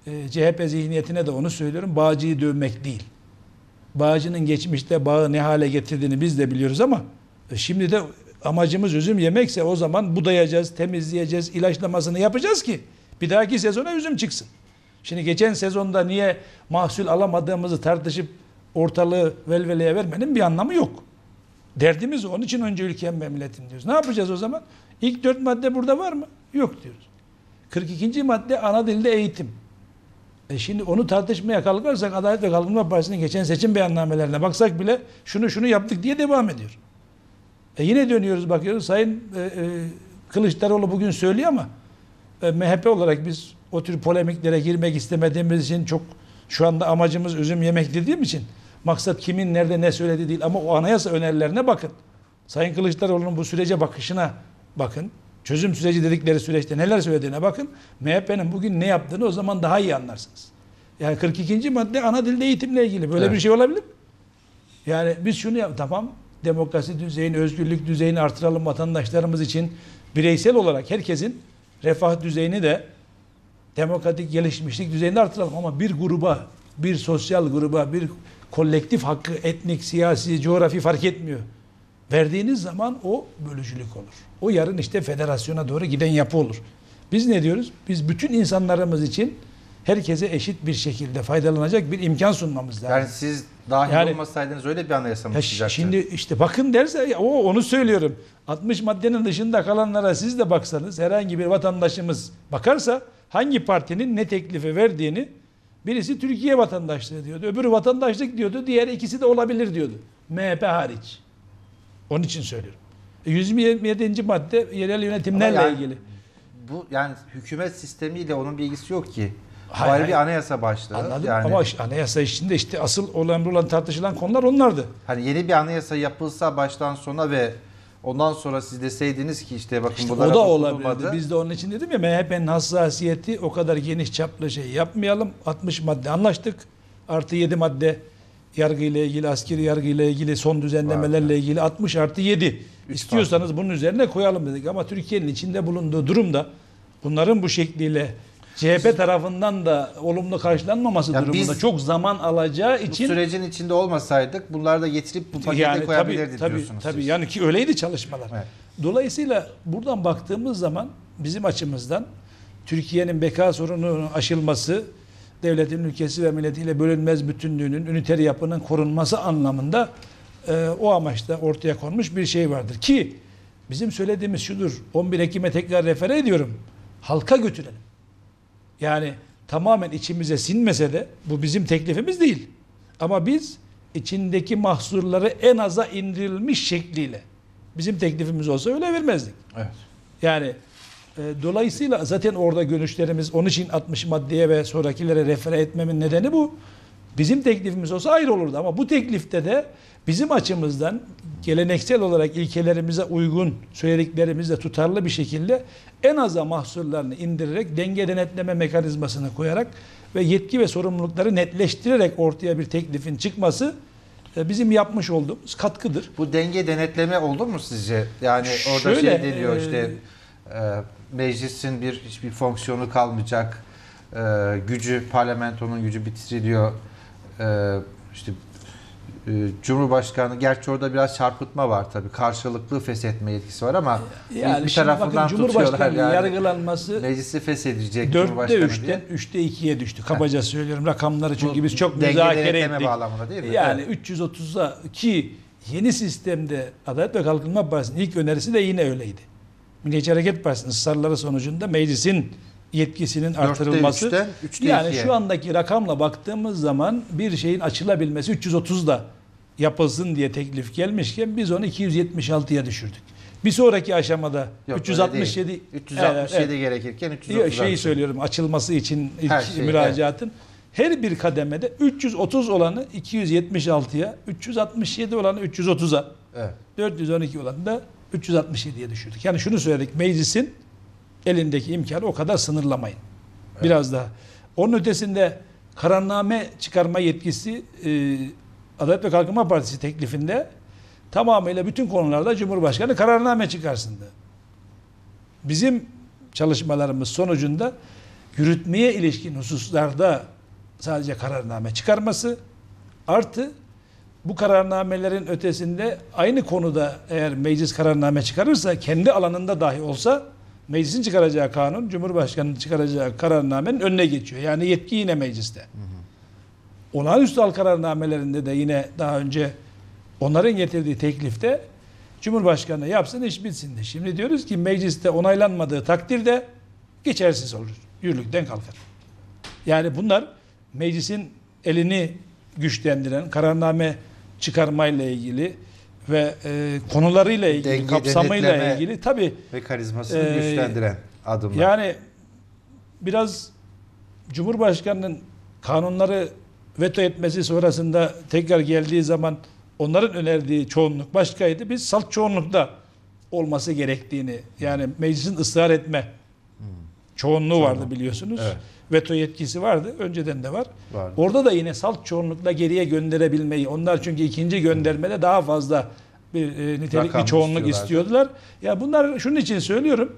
CHP zihniyetine de onu söylüyorum. Bağcıyı dövmek değil. Bağcının geçmişte bağı ne hale getirdiğini biz de biliyoruz ama şimdi de amacımız üzüm yemekse o zaman budayacağız, temizleyeceğiz, ilaçlamasını yapacağız ki bir dahaki sezona üzüm çıksın. Şimdi geçen sezonda niye mahsul alamadığımızı tartışıp ortalığı velveleye vermenin bir anlamı yok. Derdimiz o. Onun için önce ülkem ve milletim diyoruz. Ne yapacağız o zaman? İlk 4 madde burada var mı? Yok diyoruz. 42. madde ana dilde eğitim. Şimdi onu tartışmaya kalkarsak Adalet ve Kalkınma Partisi'nin geçen seçim beyannamelerine baksak bile şunu yaptık diye devam ediyor. Yine dönüyoruz bakıyoruz. Sayın Kılıçdaroğlu bugün söylüyor ama MHP olarak biz o tür polemiklere girmek istemediğimiz için çok şu anda amacımız üzüm yemek dediğim için maksat kimin nerede ne söylediği değil ama o anayasa önerilerine bakın. Sayın Kılıçdaroğlu'nun bu sürece bakışına bakın. Çözüm süreci dedikleri süreçte neler söylediğine bakın. MHP'nin bugün ne yaptığını o zaman daha iyi anlarsınız. Yani 42. madde ana dilde eğitimle ilgili. Böyle bir şey olabilir mi? Yani biz şunu tamam, demokrasi düzeyini, özgürlük düzeyini artıralım vatandaşlarımız için. Bireysel olarak herkesin refah düzeyini de demokratik gelişmişlik düzeyinde artıralım. Ama bir gruba, bir sosyal gruba, bir kolektif hakkı, etnik, siyasi, coğrafi fark etmiyor, verdiğiniz zaman o bölücülük olur. O yarın işte federasyona doğru giden yapı olur. Biz ne diyoruz? Biz bütün insanlarımız için herkese eşit bir şekilde faydalanacak bir imkan sunmamız lazım. Yani siz dahil olmasaydınız öyle bir anayasa mı çıkacaktı? Şimdi işte bakın derse onu söylüyorum. 60 maddenin dışında kalanlara siz de baksanız, herhangi bir vatandaşımız bakarsa hangi partinin ne teklifi verdiğini, birisi Türkiye vatandaşlığı diyordu, öbürü vatandaşlık diyordu, diğer ikisi de olabilir diyordu. MHP hariç. Onun için söylüyorum. 127. madde yerel yönetimlerle ilgili. Bu yani hükümet sistemiyle onun bir ilgisi yok ki. Hayır, Ayrı bir anayasa başlığı. Anladım yani, ama anayasa içinde işte asıl önemli olan tartışılan konular onlardı. Hani yeni bir anayasa yapılsa baştan sona ve ondan sonra siz deseydiniz ki işte bakın İşte bunlara o da dokunulmadı. olabilirdi. Biz de onun için dedim ya, MHP'nin hassasiyeti o kadar geniş çaplı şey yapmayalım. 60 madde anlaştık. Artı 7 madde yargıyla ilgili, askeri yargıyla ilgili, son düzenlemelerle ilgili 60 artı 7. İstiyorsanız bunun üzerine koyalım dedik. Ama Türkiye'nin içinde bulunduğu durumda bunların bu şekliyle CHP tarafından da olumlu karşılanmaması yani durumunda çok zaman alacağı için bu sürecin içinde olmasaydık bunları da getirip bu pakete koyabilirdik diyorsunuz. Tabii yani ki öyleydi çalışmalar. Evet. Dolayısıyla buradan baktığımız zaman bizim açımızdan Türkiye'nin beka sorununun aşılması, devletin ülkesi ve milletiyle bölünmez bütünlüğünün, üniter yapının korunması anlamında o amaçla ortaya konmuş bir şey vardır. Ki bizim söylediğimiz şudur, 11 Ekim'e tekrar refere ediyorum, halka götürelim. Yani tamamen içimize sinmese de bu bizim teklifimiz değil. Ama biz içindeki mahsurları en aza indirilmiş şekliyle, bizim teklifimiz olsa öyle vermezdik. Evet. Yani dolayısıyla zaten orada görüşlerimiz, onun için 60 maddeye ve sonrakilere refere etmemin nedeni bu. Bizim teklifimiz olsa ayrı olurdu ama bu teklifte de bizim açımızdan geleneksel olarak ilkelerimize uygun söylediklerimizle tutarlı bir şekilde en aza mahsurlarını indirerek, denge denetleme mekanizmasını koyarak ve yetki ve sorumlulukları netleştirerek ortaya bir teklifin çıkması bizim yapmış olduğumuz katkıdır. Bu denge denetleme oldu mu sizce? Yani orada Şöyle, şey deniyor işte meclisin hiçbir fonksiyonu kalmayacak, gücü, parlamentonun gücü bitiriliyor. İşte Cumhurbaşkanı, gerçi orada biraz çarpıtma var tabii, karşılıklı feshetme yetkisi var ama yani bir tarafından tutuyorlar yani. Yargılanması meclisi feshedecek 4'te 3'ten diye. 3'te 2'ye düştü. Kabaca söylüyorum rakamları, çünkü biz çok denge müzakere denetleme ettik. bağlamında değil mi? Yani Evet. 330'a, ki yeni sistemde Adalet ve Kalkınma Partisi'nin ilk önerisi de yine öyleydi. Milliyetçi Hareket Partisi'nin ısrarları sonucunda meclisin yetkisinin artırılması. 4'te 3'ten 3'te yani 2'ye. şu andaki rakamla baktığımız zaman bir şeyin açılabilmesi 330'da yapılsın diye teklif gelmişken biz onu 276'ya düşürdük. Bir sonraki aşamada Yok, 367 367 gerekirken 330. şeyi söylüyorum, açılması için ilk Her şey, müracaatın her bir kademede 330 olanı 276'ya, 367 olanı 330'a, Evet. 412 olanı da 367'ye düşürdük. Yani şunu söyledik, meclisin elindeki imkanı o kadar sınırlamayın. Evet. Biraz daha. Onun ötesinde kararname çıkarma yetkisi Adalet ve Kalkınma Partisi teklifinde tamamıyla bütün konularda Cumhurbaşkanı kararname çıkarsındı. Bizim çalışmalarımız sonucunda yürütmeye ilişkin hususlarda sadece kararname çıkarması, artı bu kararnamelerin ötesinde aynı konuda eğer meclis kararname çıkarırsa, kendi alanında dahi olsa meclisin çıkaracağı kanun Cumhurbaşkanı'nın çıkaracağı kararnamenin önüne geçiyor. Yani yetki yine mecliste. Olağanüstü hal kararnamelerinde de yine daha önce onların getirdiği teklifte Cumhurbaşkanı yapsın iş bitsin de. Şimdi diyoruz ki mecliste onaylanmadığı takdirde geçersiz olur. Yürürlükten kalkar. Yani bunlar meclisin elini güçlendiren, kararname çıkarmayla ilgili ve konularıyla ilgili, Denge, kapsamıyla denetleme ilgili tabii ve karizmasını güçlendiren adımlar. yani biraz Cumhurbaşkanı'nın kanunları veto etmesi sonrasında tekrar geldiği zaman onların önerdiği çoğunluk başkaydı. Biz salt çoğunlukta olması gerektiğini, yani meclisin ısrar etme çoğunluğu vardı biliyorsunuz. Evet. Veto yetkisi vardı. Önceden de var. Vardı. Orada da yine salt çoğunlukla geriye gönderebilmeyi. Onlar çünkü ikinci göndermede daha fazla bir nitelikli Rakam çoğunluk istiyorlardı. istiyordular. Ya bunlar şunun için söylüyorum.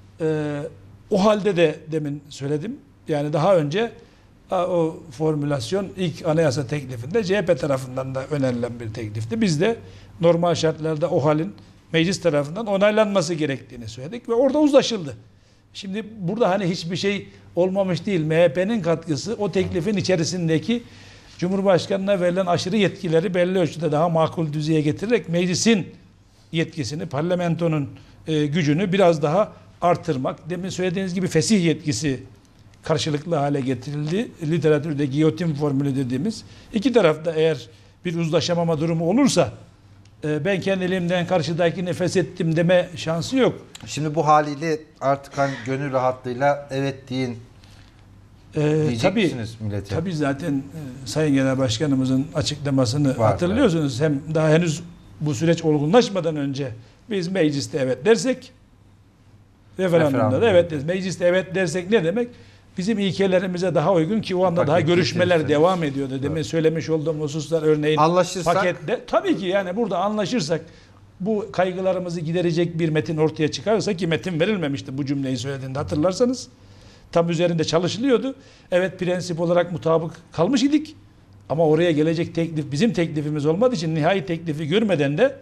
O halde de demin söyledim. Yani daha önce o formülasyon ilk anayasa teklifinde CHP tarafından da önerilen bir teklifti. Biz de normal şartlarda o halin meclis tarafından onaylanması gerektiğini söyledik ve orada uzlaşıldı. Şimdi burada hani hiçbir şey olmamış değil. MHP'nin katkısı o teklifin içerisindeki Cumhurbaşkanı'na verilen aşırı yetkileri belli ölçüde daha makul düzeye getirerek meclisin yetkisini, parlamentonun gücünü biraz daha artırmak. Demin söylediğiniz gibi fesih yetkisi karşılıklı hale getirildi. Literatürde giyotin formülü dediğimiz. İki tarafta eğer bir uzlaşamama durumu olursa ben kendiliğimden karşıdakini feshettim deme şansı yok. Şimdi bu haliyle artık hani gönül rahatlığıyla evet deyin diyecek misiniz millete? Tabii zaten Sayın Genel Başkanımızın açıklamasını Var, hatırlıyorsunuz. Hem daha henüz bu süreç olgunlaşmadan önce biz mecliste evet dersek referandumda da evet deriz. Mecliste evet dersek ne demek? Bizim ilkelerimize daha uygun ki o anda daha Paket görüşmeler getirirseniz. devam ediyordu. Demin söylemiş olduğum hususlar örneğin Anlaşırsak pakette. Tabii ki yani burada anlaşırsak bu kaygılarımızı giderecek bir metin ortaya çıkarsa ki metin verilmemişti bu cümleyi söylediğinde hatırlarsanız. Tam üzerinde çalışılıyordu. Evet prensip olarak mutabık kalmış idik. Ama oraya gelecek teklif bizim teklifimiz olmadığı için nihai teklifi görmeden de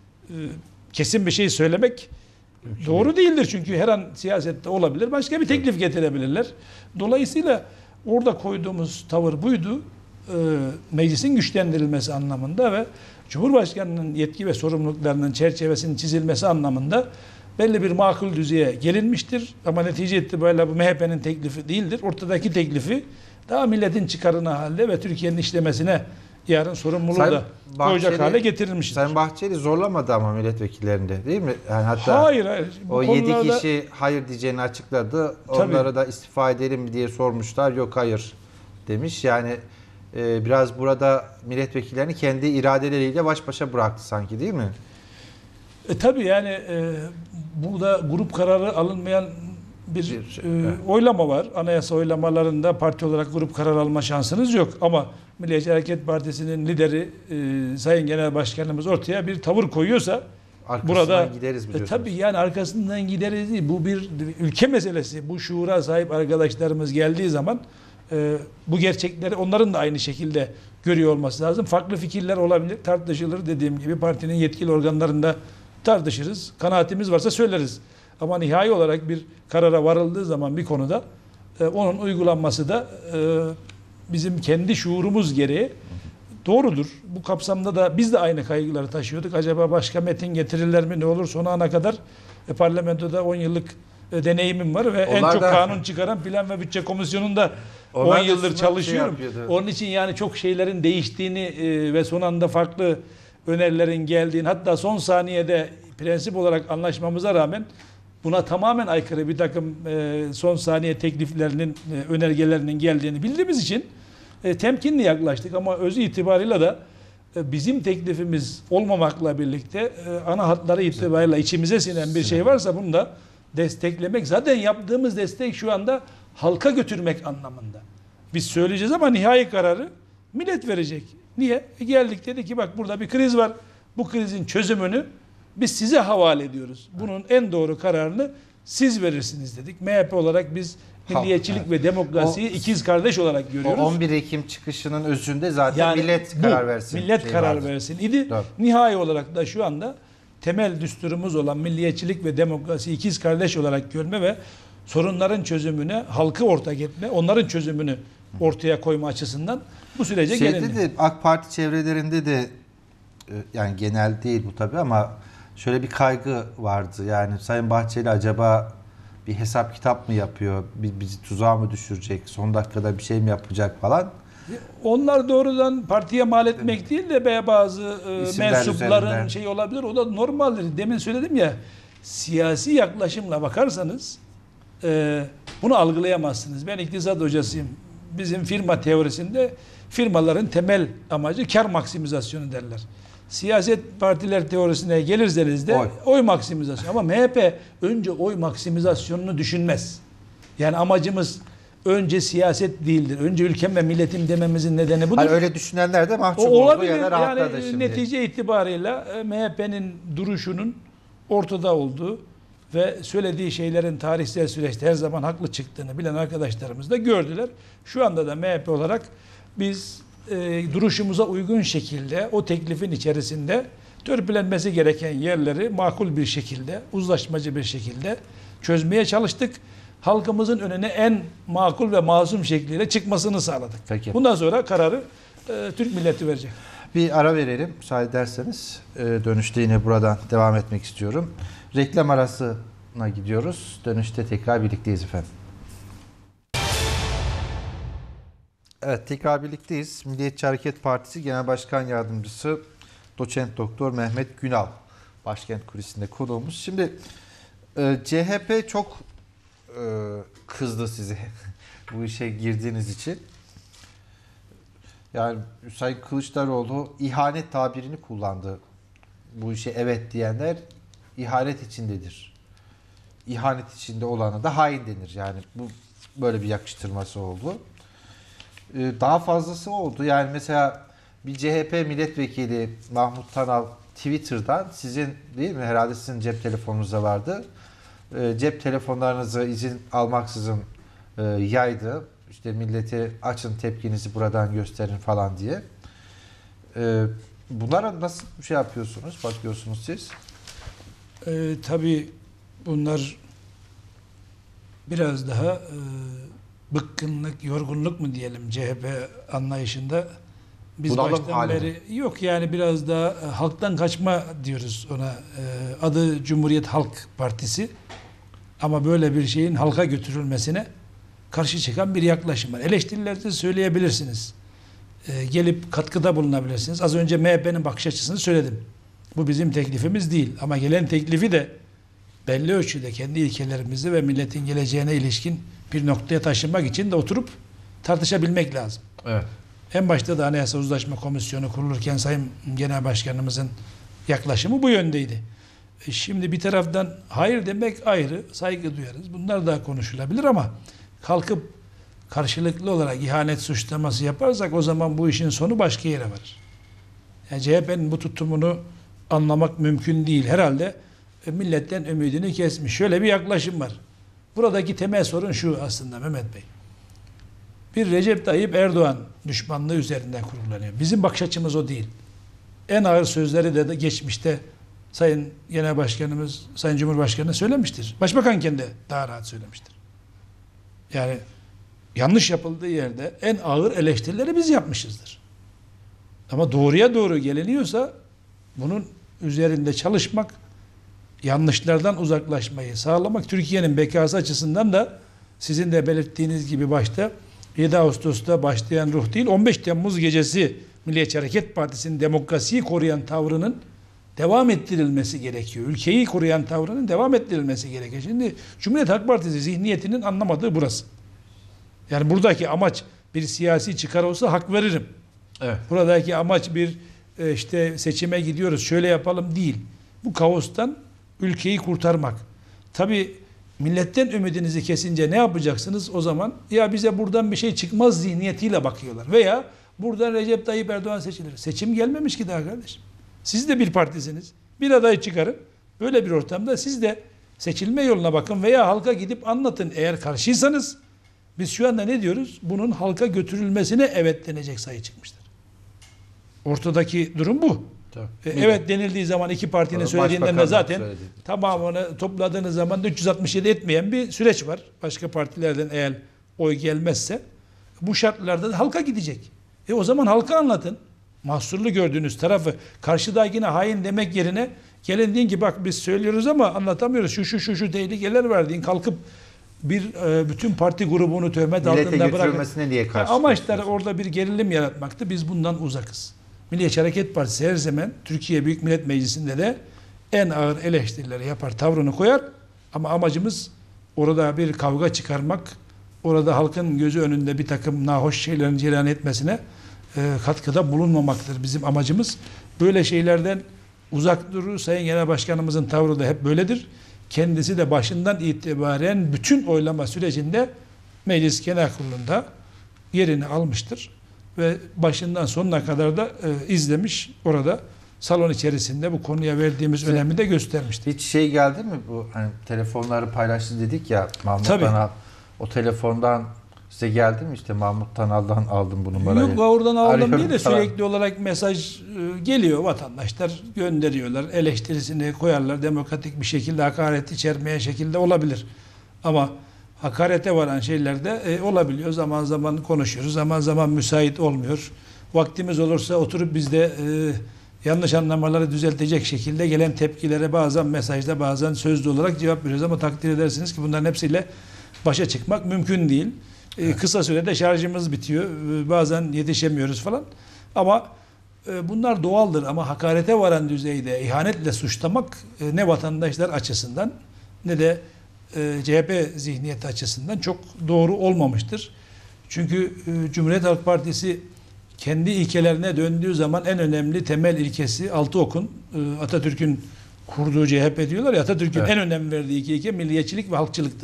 kesin bir şey söylemek doğru değildir. Çünkü her an siyasette olabilir. Başka bir teklif getirebilirler. Dolayısıyla orada koyduğumuz tavır buydu. Meclisin güçlendirilmesi anlamında ve Cumhurbaşkanı'nın yetki ve sorumluluklarının çerçevesinin çizilmesi anlamında belli bir makul düzeye gelinmiştir. Ama netice itibariyle bu MHP'nin teklifi değildir. Ortadaki teklifi daha milletin çıkarına halde ve Türkiye'nin işlemesine yarın sorumluluğu da koyacak hale getirilmiştir. Sayın Bahçeli zorlamadı ama milletvekillerinde değil mi? Yani hatta Hayır. o 7 kişi hayır diyeceğini açıkladı. Tabii. Onlara da istifa edelim mi diye sormuşlar. Yok hayır demiş. Yani biraz burada milletvekillerini kendi iradeleriyle baş başa bıraktı sanki değil mi? Tabii yani burada grup kararı alınmayan bir evet. oylama var. Anayasa oylamalarında parti olarak grup karar alma şansınız yok. Ama Milliyetçi Hareket Partisi'nin lideri Sayın Genel Başkanımız ortaya bir tavır koyuyorsa Arkasından burada gideriz biliyorsunuz. tabii yani arkasından gideriz değil. Bu bir ülke meselesi. Bu şuura sahip arkadaşlarımız geldiği zaman bu gerçekleri onların da aynı şekilde görüyor olması lazım. Farklı fikirler olabilir, tartışılır. Dediğim gibi partinin yetkili organlarında tartışırız. Kanaatimiz varsa söyleriz. Ama nihai olarak bir karara varıldığı zaman bir konuda onun uygulanması da bizim kendi şuurumuz gereği doğrudur. Bu kapsamda da biz de aynı kaygıları taşıyorduk. Acaba başka metin getirirler mi ne olur sonu ana kadar parlamentoda 10 yıllık deneyimim var ve en çok kanun çıkaran Plan ve Bütçe Komisyonu'nda 10 yıldır çalışıyorum. Onun için yani çok şeylerin değiştiğini ve son anda farklı önerilerin geldiğini hatta son saniyede prensip olarak anlaşmamıza rağmen buna tamamen aykırı bir takım son saniye tekliflerinin, önergelerinin geldiğini bildiğimiz için temkinli yaklaştık ama özü itibarıyla da bizim teklifimiz olmamakla birlikte ana hatları itibariyle içimize sinen bir şey varsa bunu da desteklemek. Zaten yaptığımız destek şu anda halka götürmek anlamında. Biz söyleyeceğiz ama nihai kararı millet verecek. Niye? Geldik dedi ki bak burada bir kriz var. Bu krizin çözümünü biz size havale ediyoruz. Bunun en doğru kararını siz verirsiniz dedik. MHP olarak biz milliyetçilik ve demokrasiyi ikiz kardeş olarak görüyoruz. 11 Ekim çıkışının özünde zaten yani millet karar versin. Millet karar versin idi. Doğru. Nihai olarak da şu anda temel düsturumuz olan milliyetçilik ve demokrasi ikiz kardeş olarak görme ve sorunların çözümüne halkı ortak etme, onların çözümünü ortaya koyma açısından bu sürece gelindi. De AK Parti çevrelerinde de yani genel değil bu tabii ama şöyle bir kaygı vardı. Yani Sayın Bahçeli acaba bir hesap kitap mı yapıyor? Bizi tuzağa mı düşürecek? Son dakikada bir şey mi yapacak falan? Onlar doğrudan partiye mal etmek değil de bazı mensupların üzerinden şey olabilir. O da normaldir. Demin söyledim ya siyasi yaklaşımla bakarsanız bunu algılayamazsınız. Ben iktisat hocasıyım. Bizim firma teorisinde firmaların temel amacı kar maksimizasyonu derler. siyaset partiler teorisine gelirseniz de oy maksimizasyonu. Ama MHP önce oy maksimizasyonunu düşünmez. Yani amacımız önce siyaset değildir. Önce ülkem ve milletim dememizin nedeni budur. Hani öyle düşünenler de mahcup O oldu olabilir. ya da rahatladı Yani şimdi. netice itibarıyla MHP'nin duruşunun ortada olduğu ve söylediği şeylerin tarihsel süreçte her zaman haklı çıktığını bilen arkadaşlarımız da gördüler. Şu anda da MHP olarak biz duruşumuza uygun şekilde o teklifin içerisinde törpülenmesi gereken yerleri makul bir şekilde, uzlaşmacı bir şekilde çözmeye çalıştık. Halkımızın önüne en makul ve masum şekliyle çıkmasını sağladık. Peki. Bundan sonra kararı Türk milleti verecek. Bir ara verelim müsaade ederseniz. Dönüşte yine buradan devam etmek istiyorum. Reklam arasına gidiyoruz. Dönüşte tekrar birlikteyiz efendim. Evet, tekrar birlikteyiz. Milliyetçi Hareket Partisi Genel Başkan Yardımcısı Doçent Doktor Mehmet Günal Başkent Kulisi'nde konuğumuz. Şimdi CHP çok kızdı size bu işe girdiğiniz için. Yani Sayın Kılıçdaroğlu ihanet tabirini kullandı. Bu işe evet diyenler ihanet içindedir. İhanet içinde olana da hain denir. Yani bu böyle bir yakıştırması oldu. Daha fazlası oldu. Yani mesela bir CHP milletvekili Mahmut Tanal Twitter'dan sizin değil mi? Herhalde sizin cep telefonunuzda vardı. Cep telefonlarınızı izin almaksızın yaydı. İşte milleti açın tepkinizi buradan gösterin falan diye. Bunlara nasıl şey yapıyorsunuz? Bakıyorsunuz siz? Tabii bunlar biraz daha bıkkınlık, yorgunluk mu diyelim CHP anlayışında. Biz Bunalım baştan hali beri yok yani biraz daha halktan kaçma diyoruz ona. Adı Cumhuriyet Halk Partisi. Ama böyle bir şeyin halka götürülmesine karşı çıkan bir yaklaşım var. Eleştirilerinizi söyleyebilirsiniz. Gelip katkıda bulunabilirsiniz. Az önce MHP'nin bakış açısını söyledim. Bu bizim teklifimiz değil. Ama gelen teklifi de belli ölçüde kendi ilkelerimizi ve milletin geleceğine ilişkin bir noktaya taşınmak için de oturup tartışabilmek lazım. Evet. En başta da Anayasa Uzlaşma Komisyonu kurulurken Sayın Genel Başkanımızın yaklaşımı bu yöndeydi. Şimdi bir taraftan hayır demek ayrı, saygı duyarız. Bunlar da konuşulabilir ama kalkıp karşılıklı olarak ihanet suçlaması yaparsak o zaman bu işin sonu başka yere varır. Yani CHP'nin bu tutumunu anlamak mümkün değil. Herhalde milletten ümidini kesmiş. Şöyle bir yaklaşım var. Buradaki temel sorun şu aslında Mehmet Bey. Bir Recep Tayyip Erdoğan düşmanlığı üzerinden kurgulanıyor. Bizim bakış açımız o değil. En ağır sözleri de geçmişte Sayın Genel Başkanımız, Sayın Cumhurbaşkanı söylemiştir. Başbakanken de daha rahat söylemiştir. Yani yanlış yapıldığı yerde en ağır eleştirileri biz yapmışızdır. Ama doğruya doğru geliniyorsa bunun üzerinde çalışmak, yanlışlardan uzaklaşmayı sağlamak, Türkiye'nin bekası açısından da sizin de belirttiğiniz gibi başta 7 Ağustos'ta başlayan ruh değil, 15 Temmuz gecesi Milliyetçi Hareket Partisi'nin demokrasiyi koruyan tavrının devam ettirilmesi gerekiyor. Ülkeyi koruyan tavrının devam ettirilmesi gerekiyor. Şimdi Cumhuriyet Halk Partisi zihniyetinin anlamadığı burası. Yani buradaki amaç bir siyasi çıkar olsa hak veririm. Evet. Buradaki amaç bir işte seçime gidiyoruz şöyle yapalım değil. Bu kaostan ülkeyi kurtarmak. Tabii milletten ümidinizi kesince ne yapacaksınız o zaman? Ya bize buradan bir şey çıkmaz zihniyetiyle bakıyorlar. Veya buradan Recep Tayyip Erdoğan seçilir. Seçim gelmemiş ki daha kardeşim. Siz de bir partisiniz. Bir aday çıkarın. Böyle bir ortamda siz de seçilme yoluna bakın veya halka gidip anlatın. Eğer karşıysanız biz şu anda ne diyoruz? Bunun halka götürülmesine evet denecek sayı çıkmıştır. Ortadaki durum bu. Evet denildiği zaman iki partinin söylediğinden de zaten tamamını topladığınız zaman da 367 etmeyen bir süreç var. Başka partilerden eğer oy gelmezse bu şartlarda da halka gidecek. O zaman halka anlatın. Mahsurlu gördüğünüz tarafı karşıdakine hain demek yerine gelin deyin ki bak biz söylüyoruz ama anlatamıyoruz. Şu tehlikeler var deyin. Kalkıp bir bütün parti grubunu töhmet altında bırakın. Niye karşı amaçları orada bir gerilim yaratmaktı. Biz bundan uzakız. Milliyetçi Hareket Partisi her zaman Türkiye Büyük Millet Meclisi'nde de en ağır eleştirileri yapar, tavrını koyar. Ama amacımız orada bir kavga çıkarmak, orada halkın gözü önünde bir takım nahoş şeylerin cereyan etmesine katkıda bulunmamaktır bizim amacımız. Böyle şeylerden uzak durur. Sayın Genel Başkanımızın tavrı da hep böyledir. Kendisi de başından itibaren bütün oylama sürecinde Meclis Genel Kurulu'nda yerini almıştır. Ve başından sonuna kadar da izlemiş, orada salon içerisinde bu konuya verdiğimiz önemi de göstermiştir. Hiç şey geldi mi bu, hani telefonları paylaştı dedik ya Mahmut Tabii. Tanal, o telefondan size geldi mi, işte Mahmut Tanal'dan aldım bu numarayı? Yok, oradan aldım Arıyorum değil de falan. sürekli olarak mesaj geliyor, vatandaşlar gönderiyorlar, eleştirisini koyarlar, demokratik bir şekilde, hakaret içermeyen şekilde olabilir. Ama hakarete varan şeyler de olabiliyor. Zaman zaman konuşuyoruz, zaman zaman müsait olmuyor. Vaktimiz olursa oturup biz de yanlış anlamaları düzeltecek şekilde gelen tepkilere bazen mesajda, bazen sözlü olarak cevap veriyoruz. Ama takdir edersiniz ki bunların hepsiyle başa çıkmak mümkün değil. Kısa sürede şarjımız bitiyor. Bazen yetişemiyoruz falan. Ama bunlar doğaldır. Ama hakarete varan düzeyde ihanetle suçlamak ne vatandaşlar açısından ne de CHP zihniyeti açısından çok doğru olmamıştır. Çünkü Cumhuriyet Halk Partisi kendi ilkelerine döndüğü zaman en önemli temel ilkesi, altı okun, Atatürk'ün kurduğu CHP diyorlar ya, Atatürk'ün en önem verdiği iki ilke milliyetçilik ve halkçılıktı.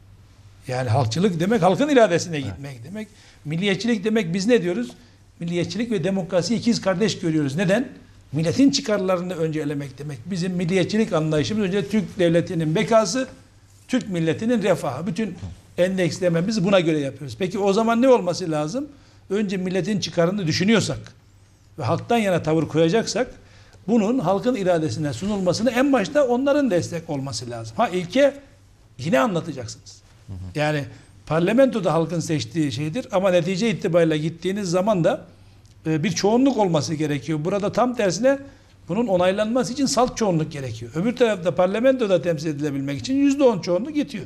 Yani halkçılık demek halkın iradesine gitmek demek. Milliyetçilik demek, biz ne diyoruz? Milliyetçilik ve demokrasi ikiz kardeş görüyoruz. Neden? Milletin çıkarlarını öncelemek demek. Bizim milliyetçilik anlayışımız önce Türk devletinin bekası, Türk milletinin refahı. Bütün endekslememizi buna göre yapıyoruz. Peki o zaman ne olması lazım? Önce milletin çıkarını düşünüyorsak ve halktan yana tavır koyacaksak, bunun halkın iradesine sunulmasını en başta onların destek olması lazım. İlke yine anlatacaksınız. Yani parlamentoda halkın seçtiği şeydir ama netice itibariyle gittiğiniz zaman da bir çoğunluk olması gerekiyor. Burada tam tersine bunun onaylanması için salt çoğunluk gerekiyor. Öbür tarafta parlamentoda temsil edilebilmek için %10 çoğunluk yetiyor.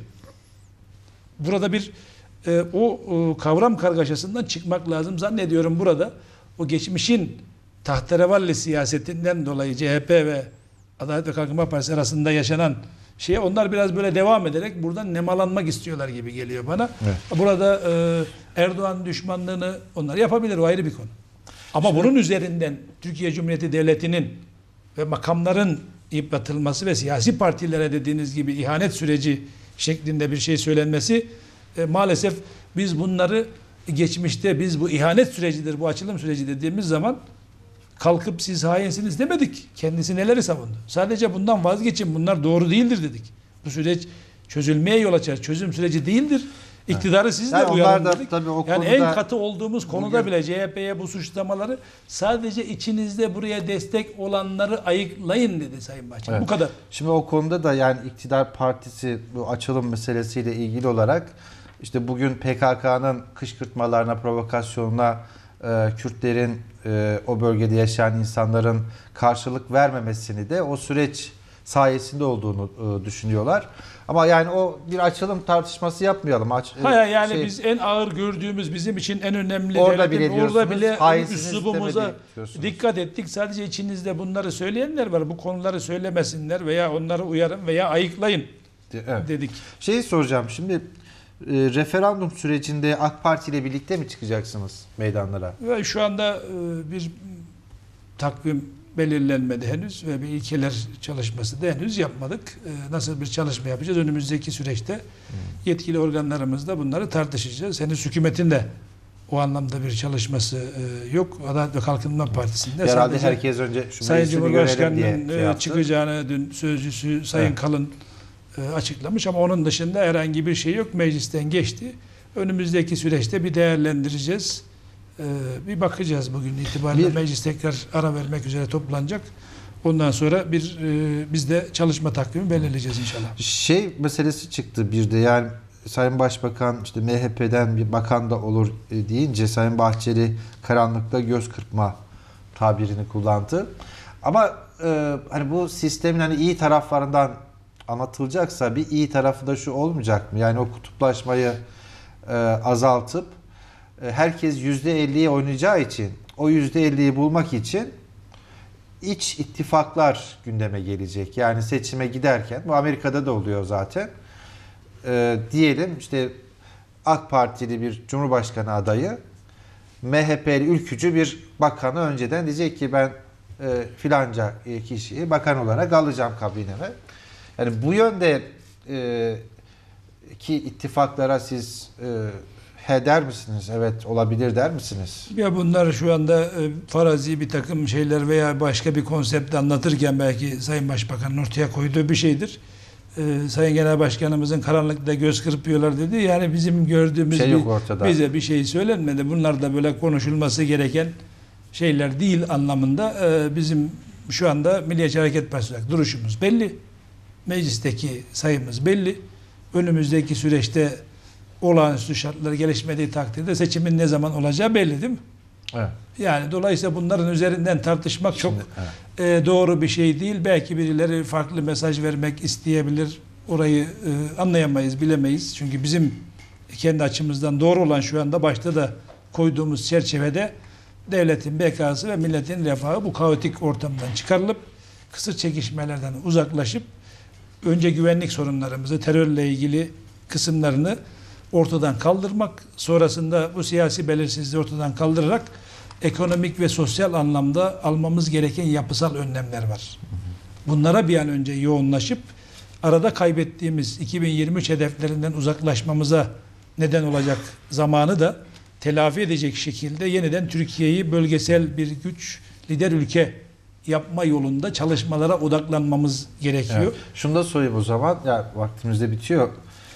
Burada bir o kavram kargaşasından çıkmak lazım. Zannediyorum burada o geçmişin tahterevalli siyasetinden dolayı CHP ve Adalet ve Kalkınma Partisi arasında yaşanan onlar biraz böyle devam ederek buradan nemalanmak istiyorlar gibi geliyor bana. Evet. Burada Erdoğan düşmanlığını onlar yapabilir, o ayrı bir konu. Ama bunun üzerinden Türkiye Cumhuriyeti Devleti'nin ve makamların yıpratılması ve siyasi partilere dediğiniz gibi ihanet süreci şeklinde bir şey söylenmesi, maalesef biz bunları geçmişte, biz bu ihanet sürecidir, bu açılım süreci dediğimiz zaman kalkıp siz hainsiniz demedik. Kendisi neleri savundu? Sadece bundan vazgeçin, bunlar doğru değildir dedik. Bu süreç çözülmeye yol açar. Çözüm süreci değildir. İktidarı siz de uyarın dedik. Yani en katı olduğumuz konuda bile CHP'ye bu suçlamaları, sadece içinizde buraya destek olanları ayıklayın dedi Sayın Bahçeli. Evet. Bu kadar. Şimdi o konuda da yani iktidar partisi bu açılım meselesiyle ilgili olarak işte bugün PKK'nın kışkırtmalarına, provokasyonuna, Kürtlerin, o bölgede yaşayan insanların karşılık vermemesini de o süreç sayesinde olduğunu düşünüyorlar. Ama yani o bir açılım tartışması yapmayalım. Biz en ağır gördüğümüz, bizim için en önemli orada bile üslubumuza dikkat ettik. Sadece içinizde bunları söyleyenler var. Bu konuları söylemesinler veya onları uyarın veya ayıklayın dedik. Şeyi soracağım şimdi, referandum sürecinde AK Parti ile birlikte mi çıkacaksınız meydanlara? Ve şu anda bir takvim belirlenmedi henüz ve bir ilkeler çalışması da henüz yapmadık. Nasıl bir çalışma yapacağız? Önümüzdeki süreçte yetkili organlarımızla bunları tartışacağız. Henüz hükümetin de o anlamda bir çalışması yok. Adalet ve Kalkınma Partisi'nde. Herhalde herkes önce şu Sayın Cumhurbaşkanı'nın çıkacağını dün sözcüsü Sayın Kalın açıklamış ama onun dışında herhangi bir şey yok. Meclisten geçti. Önümüzdeki süreçte bir değerlendireceğiz. Bir bakacağız bugün itibariyle. Meclis tekrar ara vermek üzere toplanacak. Ondan sonra biz de çalışma takvimi belirleyeceğiz inşallah. Şey meselesi çıktı bir de, yani Sayın Başbakan işte MHP'den bir bakan da olur deyince Sayın Bahçeli karanlıkta göz kırpma tabirini kullandı. Ama hani bu sistemin hani iyi taraflarından anlatılacaksa bir iyi tarafı da şu olmayacak mı? Yani o kutuplaşmayı azaltıp herkes %50'ye oynayacağı için, o %50'yi bulmak için iç ittifaklar gündeme gelecek. Yani seçime giderken, bu Amerika'da da oluyor zaten. Diyelim işte AK Partili bir Cumhurbaşkanı adayı MHP'li ülkücü bir bakanı önceden diyecek ki ben filanca kişiyi bakan olarak alacağım kabineme. Yani bu yönde ki ittifaklara siz he der misiniz? Evet olabilir der misiniz? Ya bunlar şu anda farazi bir takım şeyler veya başka bir konsepti anlatırken belki Sayın Başbakan'ın ortaya koyduğu bir şeydir. Sayın Genel Başkanımızın karanlıkta göz kırpıyorlar dedi. Yani bizim gördüğümüz bize bir şey söylenmedi. Bunlar da böyle konuşulması gereken şeyler değil anlamında. Bizim şu anda Milliyetçi Hareket Partisi olarak duruşumuz belli. Meclisteki sayımız belli. Önümüzdeki süreçte olağanüstü şartlar gelişmediği takdirde seçimin ne zaman olacağı belli değil mi? Evet. Yani dolayısıyla bunların üzerinden tartışmak çok doğru bir şey değil. Belki birileri farklı mesaj vermek isteyebilir. Orayı anlayamayız, bilemeyiz. Çünkü bizim kendi açımızdan doğru olan şu anda başta da koyduğumuz çerçevede devletin bekası ve milletin refahı bu kaotik ortamdan çıkarılıp kısır çekişmelerden uzaklaşıp önce güvenlik sorunlarımızı, terörle ilgili kısımlarını ortadan kaldırmak, sonrasında bu siyasi belirsizliği ortadan kaldırarak ekonomik ve sosyal anlamda almamız gereken yapısal önlemler var. Bunlara bir an önce yoğunlaşıp arada kaybettiğimiz 2023 hedeflerinden uzaklaşmamıza neden olacak zamanı da telafi edecek şekilde yeniden Türkiye'yi bölgesel bir güç, lider ülke yapma yolunda çalışmalara odaklanmamız gerekiyor. Evet. Şunu da sorayım o zaman. Ya vaktimiz de bitiyor.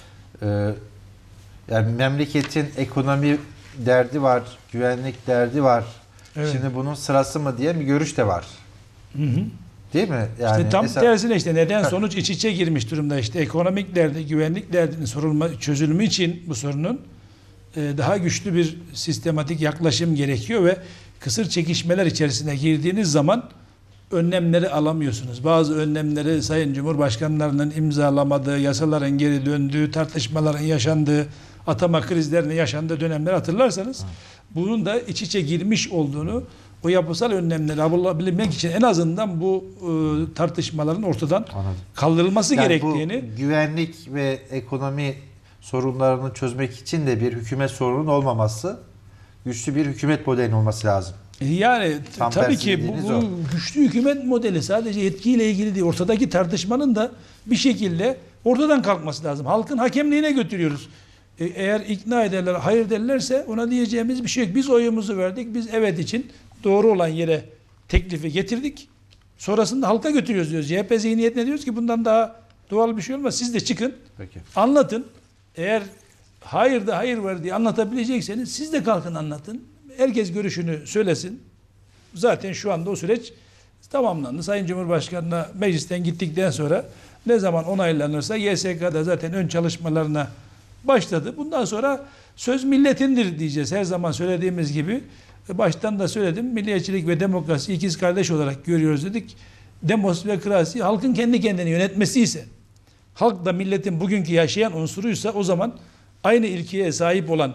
Yani memleketin ekonomi derdi var, güvenlik derdi var. Evet. Şimdi bunun sırası mı diye bir görüş de var. Hı hı. Değil mi? Yani işte tam tersine işte neden sonuç iç içe girmiş durumda. İşte ekonomik derdi, güvenlik derdinin çözülümü için bu sorunun daha güçlü bir sistematik yaklaşım gerekiyor ve kısır çekişmeler içerisine girdiğiniz zaman önlemleri alamıyorsunuz. Bazı önlemleri Sayın Cumhurbaşkanlarının imzalamadığı, yasaların geri döndüğü, tartışmaların yaşandığı, atama krizlerinin yaşandığı dönemleri hatırlarsanız bunun da iç içe girmiş olduğunu, o yapısal önlemleri alabilmek için en azından bu tartışmaların ortadan kaldırılması yani gerektiğini. Bu güvenlik ve ekonomi sorunlarını çözmek için de bir hükümet sorunun olmaması, güçlü bir hükümet modelinin olması lazım. Yani tabii ki bu güçlü hükümet modeli sadece yetkiyle ilgili değil. Ortadaki tartışmanın da bir şekilde ortadan kalkması lazım. Halkın hakemliğine götürüyoruz. Eğer ikna ederler, hayır derlerse ona diyeceğimiz bir şey yok. Biz oyumuzu verdik. Biz evet için doğru olan yere teklifi getirdik. Sonrasında halka götürüyoruz diyoruz. CHP zihniyetine diyoruz ki bundan daha doğal bir şey olmaz. Siz de çıkın. Peki. Anlatın. Eğer hayır da hayır var diye anlatabilecekseniz siz de kalkın anlatın. Herkes görüşünü söylesin. Zaten şu anda o süreç tamamlandı. Sayın Cumhurbaşkanı'na meclisten gittikten sonra ne zaman onaylanırsa YSK'da zaten ön çalışmalarına başladı. Bundan sonra söz milletindir diyeceğiz. Her zaman söylediğimiz gibi baştan da söyledim. Milliyetçilik ve demokrasi ikiz kardeş olarak görüyoruz dedik. Demokrasi halkın kendi kendini yönetmesi ise, halk da milletin bugünkü yaşayan unsuruysa o zaman aynı ilkeye sahip olan,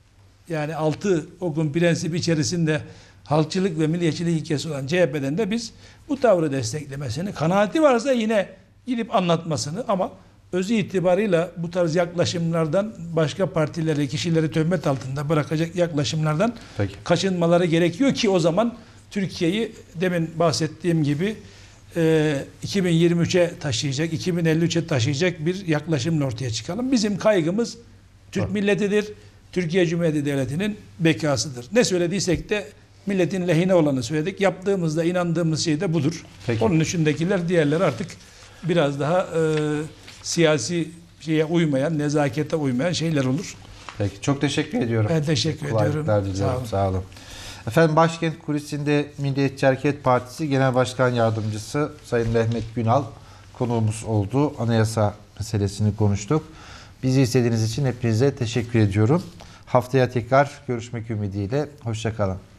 yani 6 okun prensibi içerisinde halkçılık ve milliyetçilik ilkesi olan CHP'den de biz bu tavrı desteklemesini, kanaati varsa yine gidip anlatmasını, ama özü itibarıyla bu tarz yaklaşımlardan başka partileri, kişileri töhmet altında bırakacak yaklaşımlardan kaçınmaları gerekiyor ki o zaman Türkiye'yi demin bahsettiğim gibi 2023'e taşıyacak, 2053'e taşıyacak bir yaklaşımla ortaya çıkalım. Bizim kaygımız Türk milletidir. Türkiye Cumhuriyeti Devleti'nin bekasıdır. Ne söylediysek de milletin lehine olanı söyledik. Yaptığımızda inandığımız şey de budur. Peki. Onun dışındakiler, diğerleri artık biraz daha siyasi şeye uymayan, nezakete uymayan şeyler olur. Peki. Çok teşekkür ediyorum. Ben teşekkür ediyorum. Sağ olun. Sağ olun. Efendim, Başkent Kulisi'nde Milliyetçi Hareket Partisi Genel Başkan Yardımcısı Sayın Mehmet Günal konuğumuz oldu. Anayasa meselesini konuştuk. Bizi izlediğiniz için hepinize teşekkür ediyorum. Haftaya tekrar görüşmek ümidiyle. Hoşça kalın.